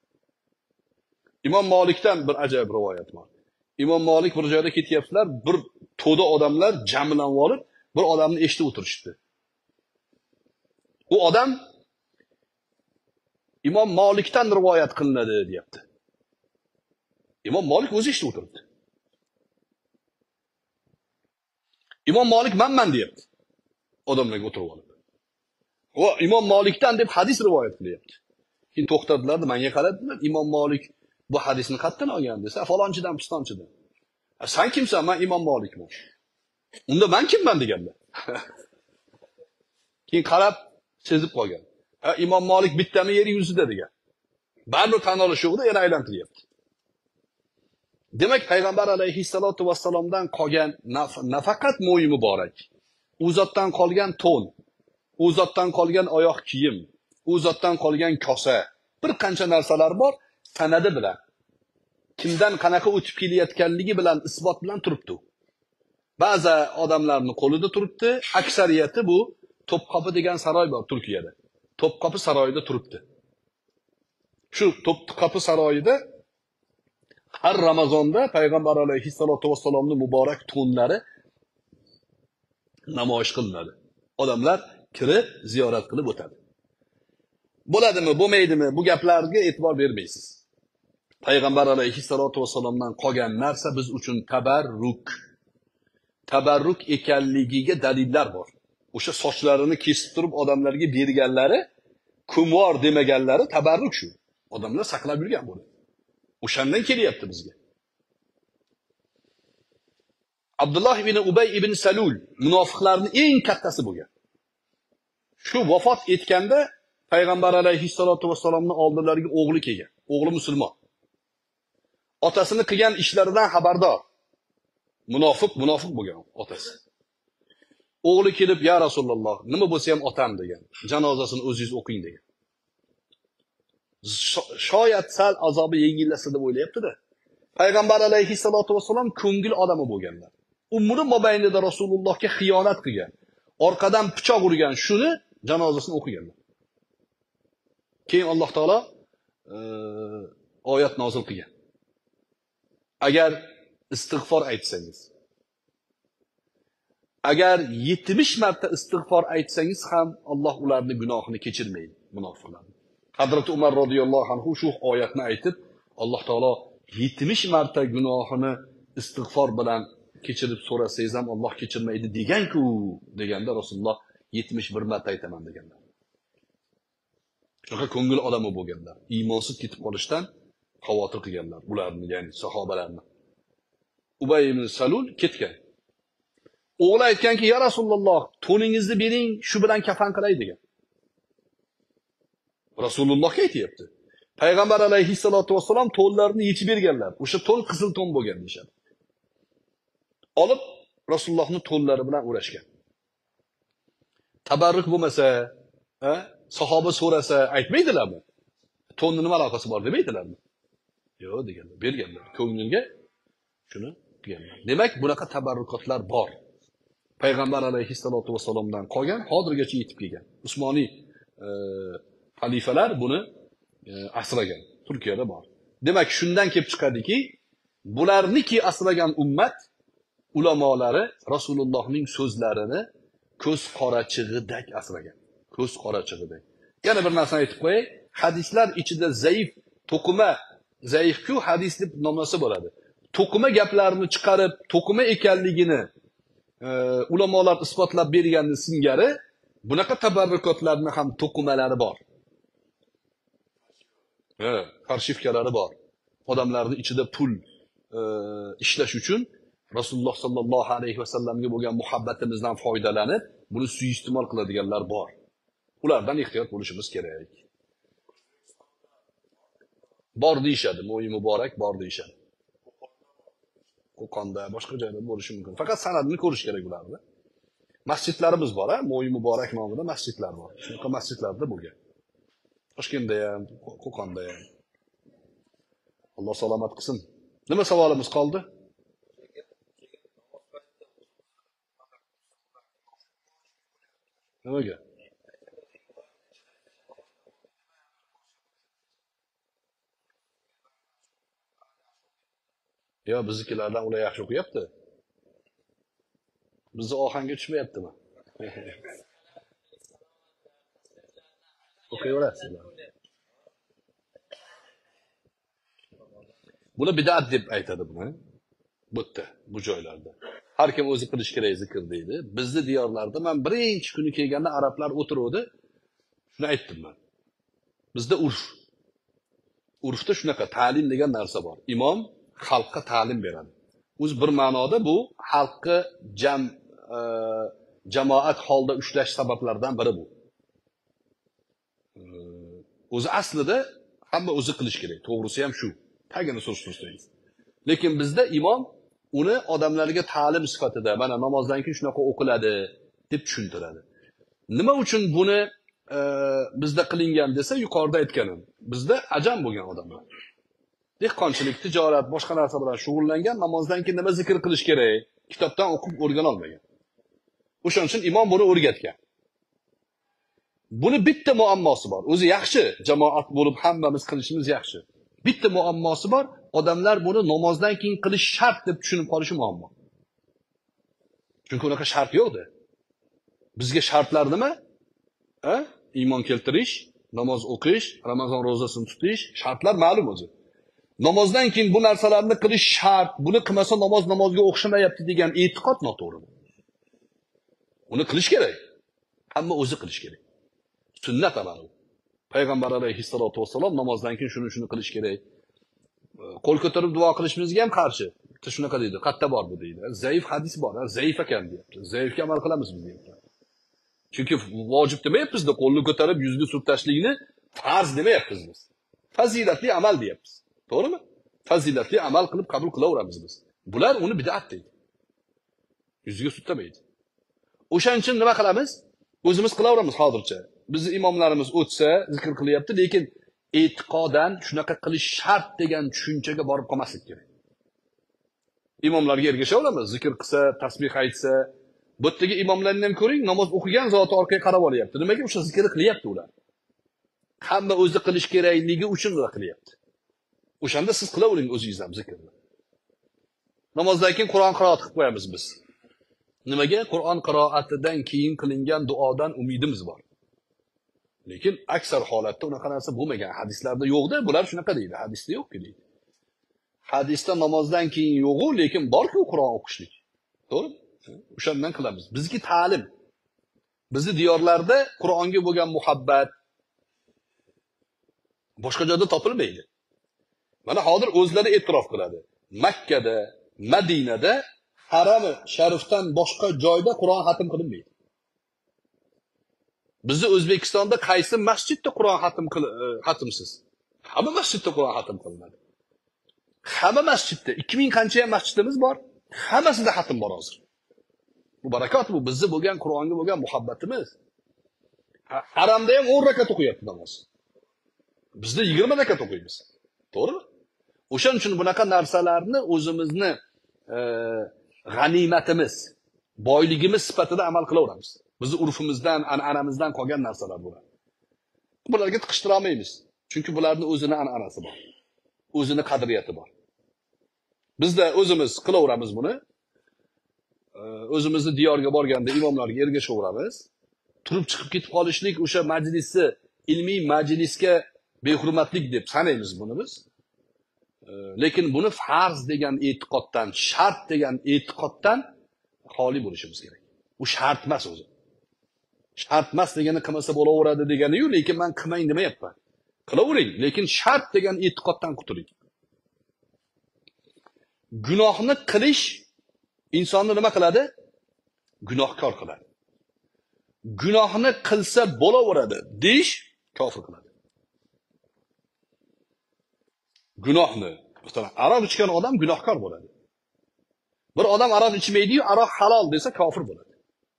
Imom Malikdan bir ajoyib rivoyat bor. Imom Malik bir joyda ketyaptilar, bir to'da odamlar jamlanib olib, bir odamni eshitib o'tirishdi. U odam Imom Malikdan rivoyat qilinadi, deyapti. Imom Malik o'zi eshitib o'tiribdi. Imom Malik manman deyapti. Odamlarga o'tirib olib. Va Imom Malikdan deb hadis rivoyat qilyapti. Keyin to'xtadilar, menga qaradilar. Imom Malik bu hadisni qayerdan olgan desa, falonchidan, pistonchidan. Sen kimsan? Men Imom Malikman. Unda men kimman deganlar. Keyin qarab sezib qolgan. Imom Malik bittami yer yuzida degan. Baribir tan olish yo'qda, yana aylantiryapti. Demak, Payg'ambar alayhissalotu vassalomdan qolgan nafaqat mo'y muborak, u zotdan qolgan to'n, u zotdan qolgan oyoq kiyim, u zotdan qolgan kosa, bir qancha narsalar bor, sanadi bilan, kimdan qanaqa o'tib kelayotganligi bilan, isbot bilan turibdi. Ba'zi odamlarning qo'lida turibdi, aksariyati bu Topqopi degan saroy bor Turkiyada. Topqopi saroyida turibdi. Shu Topqopi saroyida har Ramazonda Payg'ambar alayhissalotu vassalomning muborak to'nlari namoyish qilinadi. Odamlar kirib ziyorat qilib o'tadi. Bo'ladimi, bo'lmaydimi, bu gaplarga e'tibor bermaysiz. Payg'ambar alayhissalotu vassalomdan qolgan narsa biz uchun tabarruk ekanligiga dalillar bor. O'sha sochlarini kesib turib odamlarga berganlari, kumor demaganlari tabarruk shu. Odamlar saqlab yurgan buni. O'shandan kelyapti bizga. Abdullah ibn Ubay ibn Salul munofiqlarning eng kattasi bo'lgan. Shu vafot etganda Payg'ambar alayhissalotu vassalomning oldilariga o'g'li kelgan. O'g'li musulmon. Otasini qilgan ishlaridan xabardor. Munofiq bo'lgan otasi. O'g'li kelib, "Ya Rasululloh, nima bo'lsa ham otam" degan. Janozasini o'zingiz o'qing degan. Shoyat sal azobi yengillasa deb o'ylayapti-da. Payg'ambar alayhissalotu vassalom ko'ngil odami bo'lganlar. Umri mobaynida Rasulullohga xiyonat qilgan, orqadan pichoq urgan, shuni janozasini o'qiganlar. Keyin Alloh taolo oyat nozil qilgan. agar istig'for aytsangiz, agar 70 marta istig'for aytsangiz ham Alloh ularning gunohini kechirmaydi, munofiqlarni. Hazrat Umar radhiyallohu anhu shu oyatni aytib, Alloh taolo 70 marta gunohini istig'for bilan kechirib so'rasangiz ham Alloh kechirmaydi degan-ku, deganda Rasululloh 71 marta aytaman deganlar. Shunaqa ko'ngil odami bo'lganlar. Iymonsiz ketib qolishdan xavotir qilganlar ularni, ya'ni sahobalarni. Ubay ibn Salul ketgan. O'g'li aytganki, "Ya Rasululloh, to'ningizni bering, shu bilan kafan qilay" degan. Rasulullohga aytayapti. Payg'ambar alayhissalatu vassalom to'nlarini yechib berganlar. O'sha to'n qizil to'n bo'lgan deyshadi. Olib Rasulullohning to'nlari bilan o'rashgan. Tabarruk bo'lmasa, sahoba so'rasa aytmaydilarmi? To'nning nima aloqasi bor demaydilarmi? Yo'q deganlar, berganlar. Ko'ngilga shuni qilganlar. Demak, bunaqa tabarrukotlar bor. Payg'ambar alayhissalatu vassalomdan qolgan, hozirgacha yetib kelgan. Usmoniy xalifalar buni asragan. Turkiyada bor. Demak, shundan kelib chiqadiki, bularniki asragan ummat ulamolari Rasulullohning so'zlarini ko'z qorachig'idak asragan. Ko'z qorachig'idak. Yana bir narsani aytib qo'yay. Hadislar ichida zaif, to'qima, zaif-ku hadis deb nomlasa bo'ladi. To'qima gaplarni chiqarib, to'qima ekanligini ulamolar isbotlab berganini singari, bunaqa tabarrukotlarni ham to'qimalari bor. Arshivkalari bor. Odamlarning ichida pul ishlash uchun Rasululloh sallallohu alayhi vasallamga bo'lgan muhabbatimizdan foydalanib, buni suiiste'mol qiladiganlar bor. Ulardan ehtiyot bo'lishimiz kerak. Bor deyshadi, mo'yi muborak bor deyshadi. Qo'qonda, boshqa joyda bo'lishi mumkin. Faqat sanadini ko'rish kerak ularni. Masjidlarimiz bor, mo'yi muborak nomida masjidlar bor. Shunaqa masjidlarda bo'lgan. Toshkentda ham, Qo'qonda ham. Alloh salomat qilsin. Nima savolimiz qoldi? Nimaga? Yo, biznikilardan ular yaxshi o'qiyapti. Bizni ohangga tushmayaptimi? O'qiyverasizlar. Buni bid'at deb aytadi buni. Bu yerda, bu joylarda. Har kim o'zi qilish kerak zikr deydi. Bizni diyorlarda men birinchi kuni kelganda arablar o'tiruvdi. Shuni aytdim men. Bizda urf. Urfda shunaqa ta'lim degan narsa bor. Imom xalqqa ta'lim beradi. O'z bir ma'noda bu xalqni jamoat holda ushlash sabablaridan biri bu. O'zi aslida hamma o'zi qilish kerak. To'g'risi ham shu. Tagini surishtirsangiz. Lekin bizda imom uni odamlarga ta'lim sifatida, mana namozdan keyin shunaqa o'qiladi deb tushuntiradi. Nima uchun buni bizda qilingan desa, yuqorida aytganim. Bizda ajam bo'lgan odamlar. Dehqonchilik, tijorat, boshqa narsa bilan shug'ullangan, namozdan keyin nima zikr qilish kerak, kitobdan o'qib o'rgana olmagan. O'shaning uchun imom buni o'rgatgan. Buni bitta muammosi bor. O'zi yaxshi, jamoat bo'lib hammamiz qilishimiz yaxshi. Bitta muammosi bor. Odamlar buni namozdan keyin qilish shart deb tushunib qolishi muammo. Chunki unaqa shart yo'qdi. Bizga shartlar nima? Iymon keltirish, namoz o'qish, Ramazon ro'zasini tutish, shartlar ma'lum o'zi. Namozdan keyin bu narsalarni qilish shart. Buni qilmasa namozga o'xshamayapti degan e'tiqod noto'g'ri. Uni qilish kerak. Hamma o'zi qilish kerak. Sunnat amali. Payg'ambar alayhissalatu vassalom namozdan keyin shuni qilish kerak. Qo'l ko'tarib duo qilishimizga ham qarshi. Shunaqa deydi. Qatta bor bu deydi. Zaif hadis bor, zaif ekan deyapti. Zaifga amal qilamiz biz deyapti. Chunki vojib demayapmiz-da, qo'lni ko'tarib yuzga surtashlikni farz demayapmiz biz. Fazilatli amal deyapmiz. To'g'rimi? Fazilatli amal qilib qabul qilaveramiz biz. Bular uni bid'at deydi. Yuzga surtamaydi. O'shaning uchun nima qilamiz? O'zimiz qilaveramiz hozircha. Bizning imomlarimiz o'tsa, zikr qilyapti, lekin e'tiqodan shunaqa qilish shart degan tushunchaga borib qolmaslik kerak. Imomlarga ergashaveramiz, zikr qilsa, tasbih aytsa, bu yerdagi imomlarni ham ko'ring, namoz o'qigan zoti orqaga qarab olyapti. Nimaga o'sha zikrni qilyapti ular? Hamma o'zi qilish kerakligi uchun ular qilyapti. O'shanda siz qilavering o'zingiz ham zikrni. Namozdan keyin Qur'on qiroat qilib qo'yamiz biz. Nimaga? Qur'on qiroatidan keyin qilingan duodan umidimiz bor. Lekin aksar holatda unaqa narsa bo'lmagan. Hadislarda yo'q-da, bular shunaqa deydi. Hadisda yo'q-ku deydi. Hadisda namozdan keyin yo'q-u, lekin bor-ku Qur'on o'qishlik. To'g'rimi? O'shandan qilamiz. Bizga ta'lim. Bizni diyorlarda Qur'onga bo'lgan muhabbat boshqa joyda topilmaydi. Mana hozir o'zlari e'tirof qiladi. Makkada, Madinada harami sharifdan boshqa joyda Qur'on xatm qilinmaydi. Bizni O'zbekistonda qaysi masjidda Qur'on xatmsiz? Hamma masjidda Qur'on xatm qilinadi. Hamma masjidda 2000 qancha masjidimiz bor? Hammasida xatm bor hozir. Bu barakot bu bizga bo'lgan Qur'onga bo'lgan muhabbatimiz. Haramda ham 10 rakat o'qiyapti namoz. Bizda 20 rakat o'qiymiz. To'g'rimi? O'shaning uchun bunaqa narsalarni o'zimizni g'animatimiz, boyligimiz sifatida amal qilaveramiz. Bizni urfimizdan, an'anamizdan qolgan narsalar bular. Bularga tiqishtira olmaymiz. Chunki bularning o'zini an'anasi bor. O'zini qadriyati bor. Bizda o'zimiz qilaveramiz buni. O'zimizni diyorga borganda imomlarga ergashaveramiz. Turib chiqib ketib qolishlik o'sha majlisni, ilmiy majlisga behurmatlik deb sanaymiz buni biz. Lekin buni farz degan e'tiqoddan, shart degan e'tiqoddan xoli bo'lishimiz kerak. U shart emas o'zi. Shart emas degani qilmasa bo'laveradi degani-yu, lekin men qilmang demayapman. Qilavering, lekin shart degan e'tiqoddan qutuling. Gunohni qilish insonni nima qiladi? Gunohkor qiladi. Gunohni qilsa bo'laveradi deyish kofir qiladi. Gunohni, masalan, aroq ichgan odam gunohkor bo'ladi. Bir odam aroq ichmaydi-yu, aroq halol desa kofir bo'ladi.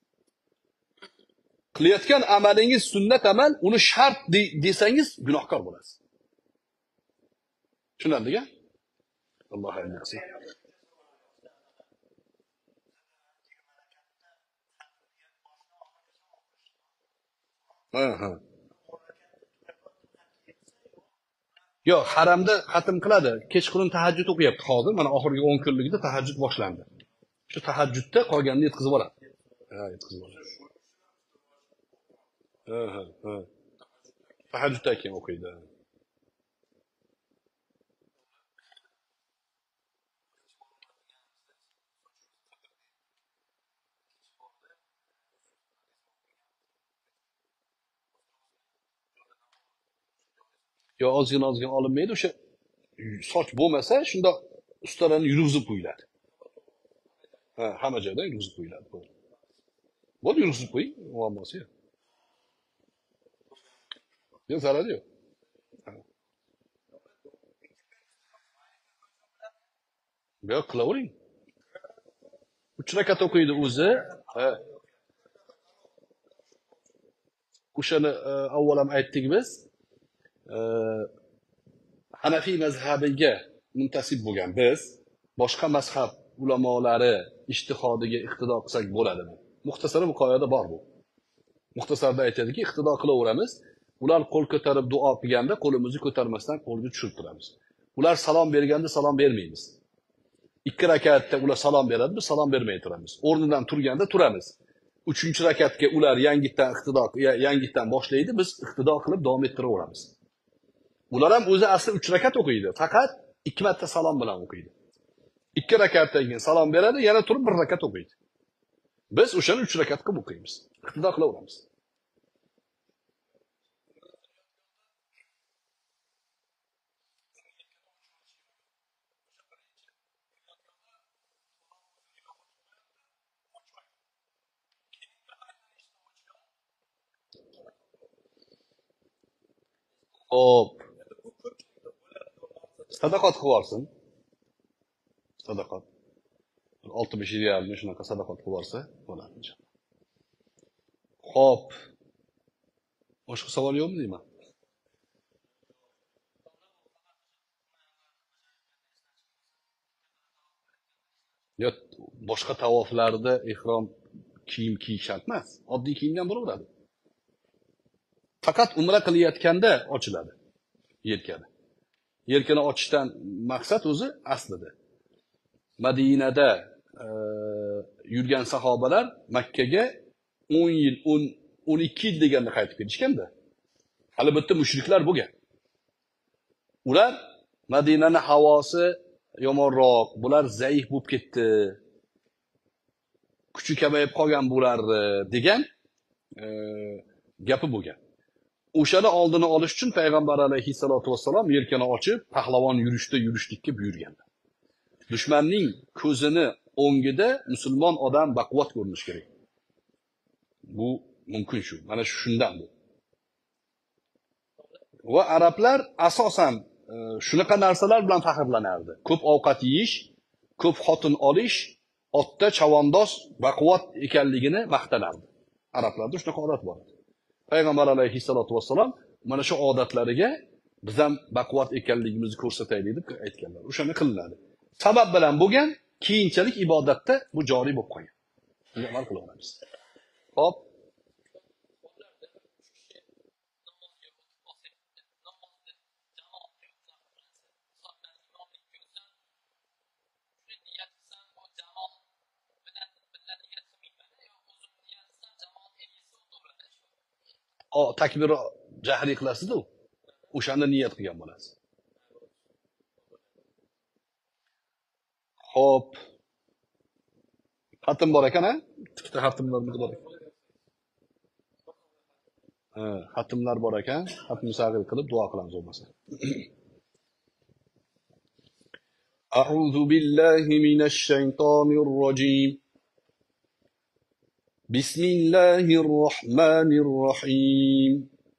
Qilayotgan amalingiz sunnat amal, uni shart desangiz gunohkor bo'lasiz. Tushunarlimi? Alloh aylasin. Ha. Yo'q, haramda xatm qiladi. Kechqurun tahajjud o'qiyapti hozir. Mana oxirgi 10 kunlikda tahajjud boshlandi. Shu tahajjudda qolganini yetkazib oladi. Ha, yetkazib oladi. Ha. Tahajjuddan keyin o'qiydi. Yo ozgina olinmaydi, o'sha soch bo'lmasa, shunda ustalarni yurg'izib qo'yiladi. Ha, hamma joyda yurg'izib qo'yiladi. Bo'ldi, yurg'izib qo'ying, muammosi yo'q. Yo'q, zarari yo'q. Yo'q, qilavering. 3 rakat o'qiydi o'zi. Ha. O'shani avval ham aytdik biz. Hanafiy mazhabiga muntasib bo'lgan biz boshqa mazhab ulamolari ijtihodiga iqtido qilsak bo'ladi. Muxtasari muqoyada bor bu. Muxtasarda aytadiki, iqtido qilaveramiz. Ular qo'l ko'tarib duo qilganda qo'limizni ko'tarmasdan qo'lga tushirib turamiz. Ular salom berganda salom bermaymiz. 2 rakatda ular salom beradi, biz salom bermay turamiz. O'rnidan turganda turamiz. 3-rakatga ular yangitdan boshlaydi, biz iqtido qilib davom ettiraveramiz. Ular ham o'zi asli 3 rakat o'qiydi, faqat 2 marta salom bilan o'qiydi. 2 rakatdan keyin salom beradi, yana turib 1 rakat o'qiydi. Biz o'shani 3 rakat qilib o'qiymiz. Iqtido qilaveramiz. Hop. Sadaqat qilib olsin. Sadaqat. 65 riyalni shunaqa sadaqat qilib olsa bo'ladi inshaalloh. Hop. Boshqa savol yo'qmi deyman? Yo'q, boshqa tavoflarda ihrom kiyim kiyish shart emas. Oddiy kiyimdan bo'laveradi. Faqat umra qilayotganda ochiladi yelkani. Yelkani ochishdan maqsad o'zi aslida. Madinada yurgan sahobalar Makkaga 10 yil, 12 yil deganda qaytib ketishganda. Hali bitta mushriklar bo'lgan. Ular Madinani havosi yomonroq, bular zaif bo'lib ketdi. Kuchi kamayib qolgan bular degan gapi bo'lgan. O'shani oldini olish uchun payg'ambar alayhissalatu vassalom yelkani ochib, pahlavon yurishlikka buyurganlar. Dushmanning ko'zini o'ngida musulmon odam baquvvat ko'rinishi kerak. Bu mumkin shu. Mana shundan bu. Va arablar asosan shunaqa narsalar bilan faxrlanardi. Ko'p ovqat yeyish, ko'p xotin olish, otda chavandoz baquvvat ekanligini maqtanardi. Arablarda shunaqa odat bor. Payg'ambar alayhissalatu vassalom mana shu odatlariga biz ham baquvvat ekanligimizni ko'rsataylik deb aytganlar. O'shani qilinadi. Sabab bilan bo'lgan, keyinchalik ibodatda bu joriy bo'lib qolgan. Bunga amal qilaveramiz. Xo'p. Takbir jahriy qilasiz-ku. O'shanda niyat qilgan bo'lasiz. Xo'p. Xatm bor ekan-a? Ikkita xatmlarimiz bor ekan. Xatmlar bor ekan. Xatmni sag'ir qilib duo qilamiz bo'lmasa. A'udhu billahi minash shaytonir rojim. Bismillahir rohmanir rohim.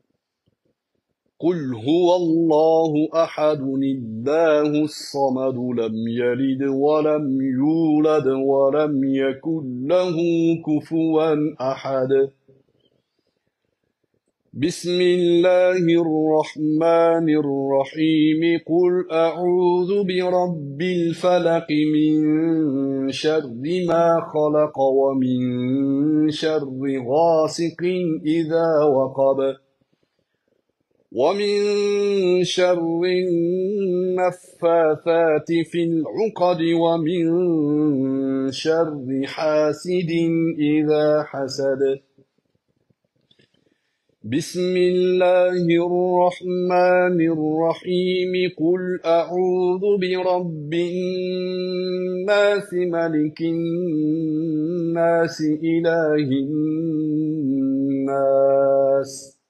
قل هو الله أحد الله الصمد لم يلد ولم يولد ولم يكن له كفوا أحد بسم الله الرحمن الرحيم قل أعوذ برب الفلق من شر ما خلق ومن شر غاسق إذا وقب ومن شر النفاثات في العقد ومن شر حاسد إذا حسد بسم الله الرحمن الرحيم قل أعوذ برب الناس ملك الناس إله الناس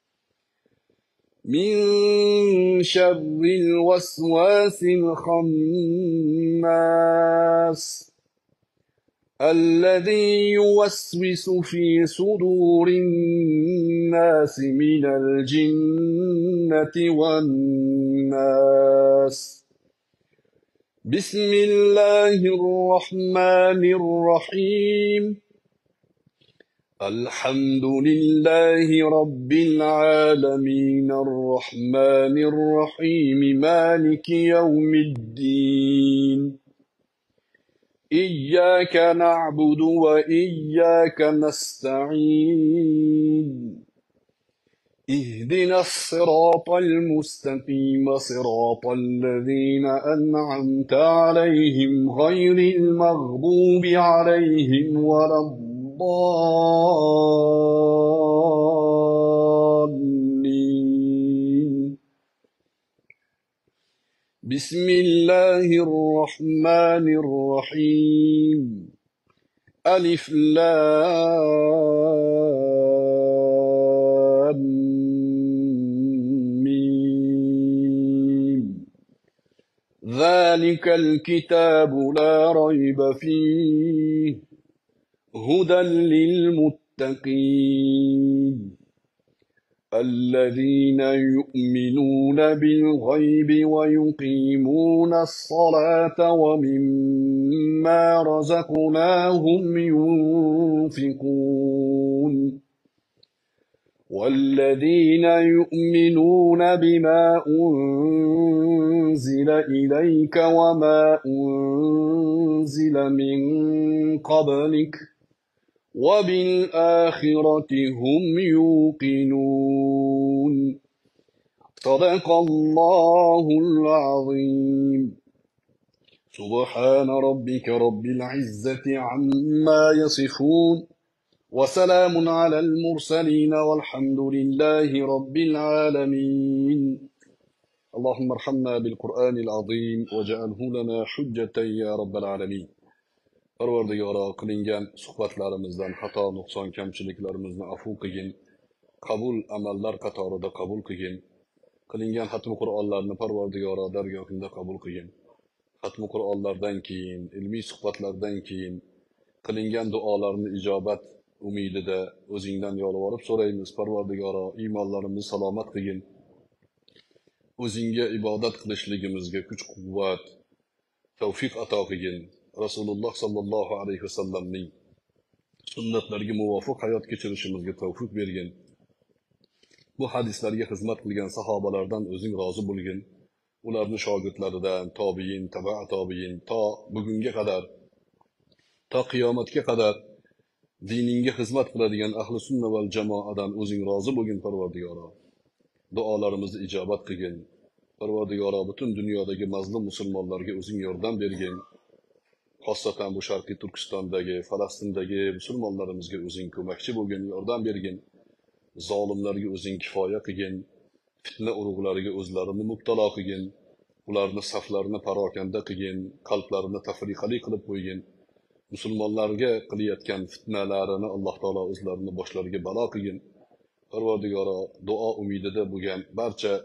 من شر الوسواس الخناس الذي يوسوس في صدور الناس من الجنة والناس بسم الله الرحمن الرحيم الحمد لله رب العالمين الرحمن الرحيم مالك يوم الدين إياك نعبد وإياك نستعين اهدنا الصراط المستقيم صراط الذين أنعمت عليهم غير المغضوب عليهم ولا الضالين بسم الله الرحمن الرحيم ألف لام ميم ذلك الكتاب لا ريب فيه هدى للمتقين الذين يؤمنون بالغيب ويقيمون الصلاة ومما رزقناهم ينفقون والذين يؤمنون بما أنزل إليك وما أنزل من قبلك وبالآخرة هم يوقنون صدق الله العظيم سبحان ربك رب العزة عما يصفون وسلام على المرسلين والحمد لله رب العالمين اللهم ارحمنا بالقرآن العظيم واجعله لنا حجة يا رب العالمين Parvardigoro qilingan suhbatlarimizdan xato, nuqson, kamchiliklarimizni afv qilgin. Qabul amallar qatorida qabul qilgin. Qilingan xatmi Qur'onlarni Parvardigoro dargohingda qabul qilgin. Xatmi Qur'onlardan keyin, ilmiy suhbatlardan keyin qilingan duolarni ijobat umidida o'zingdan yolvorib so'raymiz. Parvardigoro iymonlarimizni salomat qilgin. O'zingga ibodat qilishligimizga kuch-quvvat, tavfiq ato qilgin. Rasululloh sallallohu alayhi vasallamning sunnatlariga muvofiq hayot kechirishimizga tavfiq bergin. Bu hadislarga xizmat qilgan sahobalardan o'zing rozi bo'lgin. Ularning shogirdlaridan, tobiin, taba tobiin, to bugunga qadar, to qiyomatga qadar diningga xizmat qiladigan ahli sunna val jamoadan o'zing rozi bo'lgin Parvardigoro. Duolarimizni ijobat qilgin. Parvardigoro butun dunyodagi mazlum musulmonlarga o'zing yordam bergin. Xosatan bu Sharqiy Turkistondagi, Falastindagi musulmonlarimizga o'zing ko'makchi bo'lgin, yordam bergin. Zolimlarga o'zing kifoya qilgin. Fitna urug'lariga o'zlarini mubtalo qilgin. Ularni saflarini parokanda qilgin, qalblarini tafriqali qilib qo'ygin. Musulmonlarga qilayotgan fitnalarini Alloh taolo o'zlarini boshlariga balo qilgin. Parvardigoro duo umidida bo'lgan barcha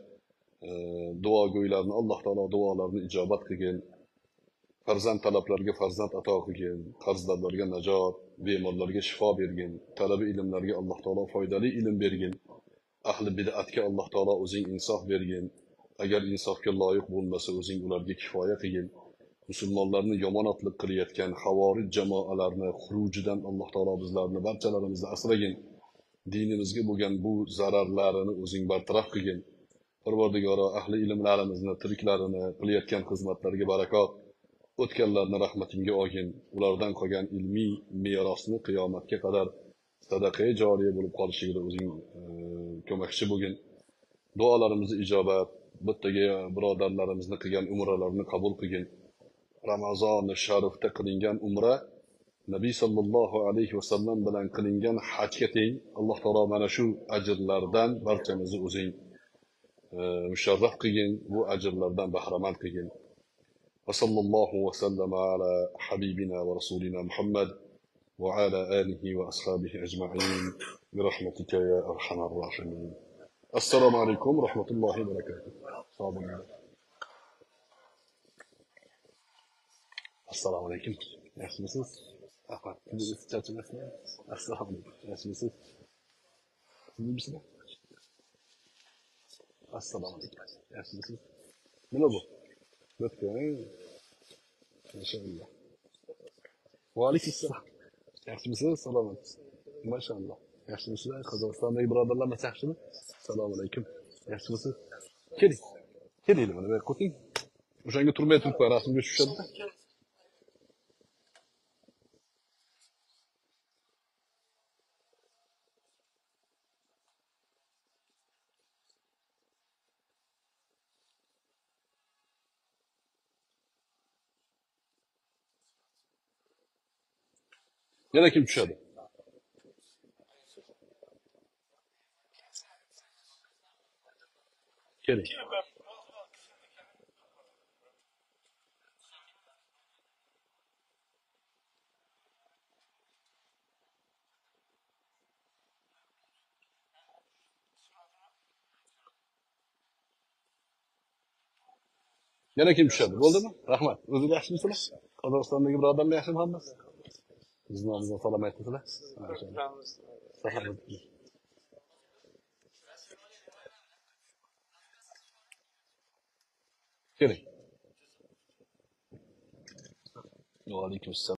duogo'ylarni Alloh taolo duolarini ijobat qilgin. Farzand talablarga farzand ato qilgin, qarzdorlarga najot, bemorlarga shifo bergin, talabi ilmlarga Alloh taolo foydali ilm bergin. Ahli bid'atga Alloh taolo o'zing insof bergin. Agar insofga loyiq bo'lmasa, o'zing ularga kifoya qilgin. Musulmonlarni yomonotlik qilayotgan havorij jamoalarni xurujidan Alloh taolo bizlarni barchalarimizni asragin. Dinimizga bo'lgan bu zararlarini o'zing bartaraf qilgin. Parvardigoro ahli ilmlarimizni, tiriklarini, qilayotgan xizmatlariga barakot. O'tganlarni rahmatingga olgin. Ulardan qolgan ilmiy merosni qiyomatga qadar sadaqai joriya bo'lib qolishligida o'zing ko'makchi bo'lgin. Duolarimizni ijobat, bittaga birodarlarimizni qilgan umralarni qabul qilgin. Ramazon sharifda qilingan umra Nabiy sallallohu alayhi vasallam bilan qilingan hajga teng. Alloh taolo mana shu ajrlardan barchamizni o'zing musharraf qilgin, bu ajrlardan bahramand qilgin. وصلى الله وسلم على حبيبنا ورسولنا محمد وعلى آله وأصحابه أجمعين برحمتك يا أرحم الراحمين. السلام عليكم ورحمة الله وبركاته. السلام عليكم. Yaxshimisiz? Ahmad, siz charchamasizmi? Assalomu alaykum. Yaxshimisiz? Sizmisizlar? Assalomu alaykum. Yaxshimisiz? Nima bu? O'tgan. Maşallah. Va alaykum assalom. Yaxshimisiz? Salomatsiz? Maşallah. Yaxshimisizlar? Qozog'istondagi birodarlar yaxshimi? Assalomu alaykum. Yaxshimisiz? Keling. Keling, mana bu qo'ting. O'shanga turmay turib rasmga tushadi. Yana kim tushadi? Keling. Yana kim tushadi? Bo'ldimi? Rahmat. O'zingiz yaxshimisizlar? Qozog'istondagi birodarlar yaxshimi hammasi? Bizni nomimizdan salom aytdilar. Keling. Va alaykum assalom.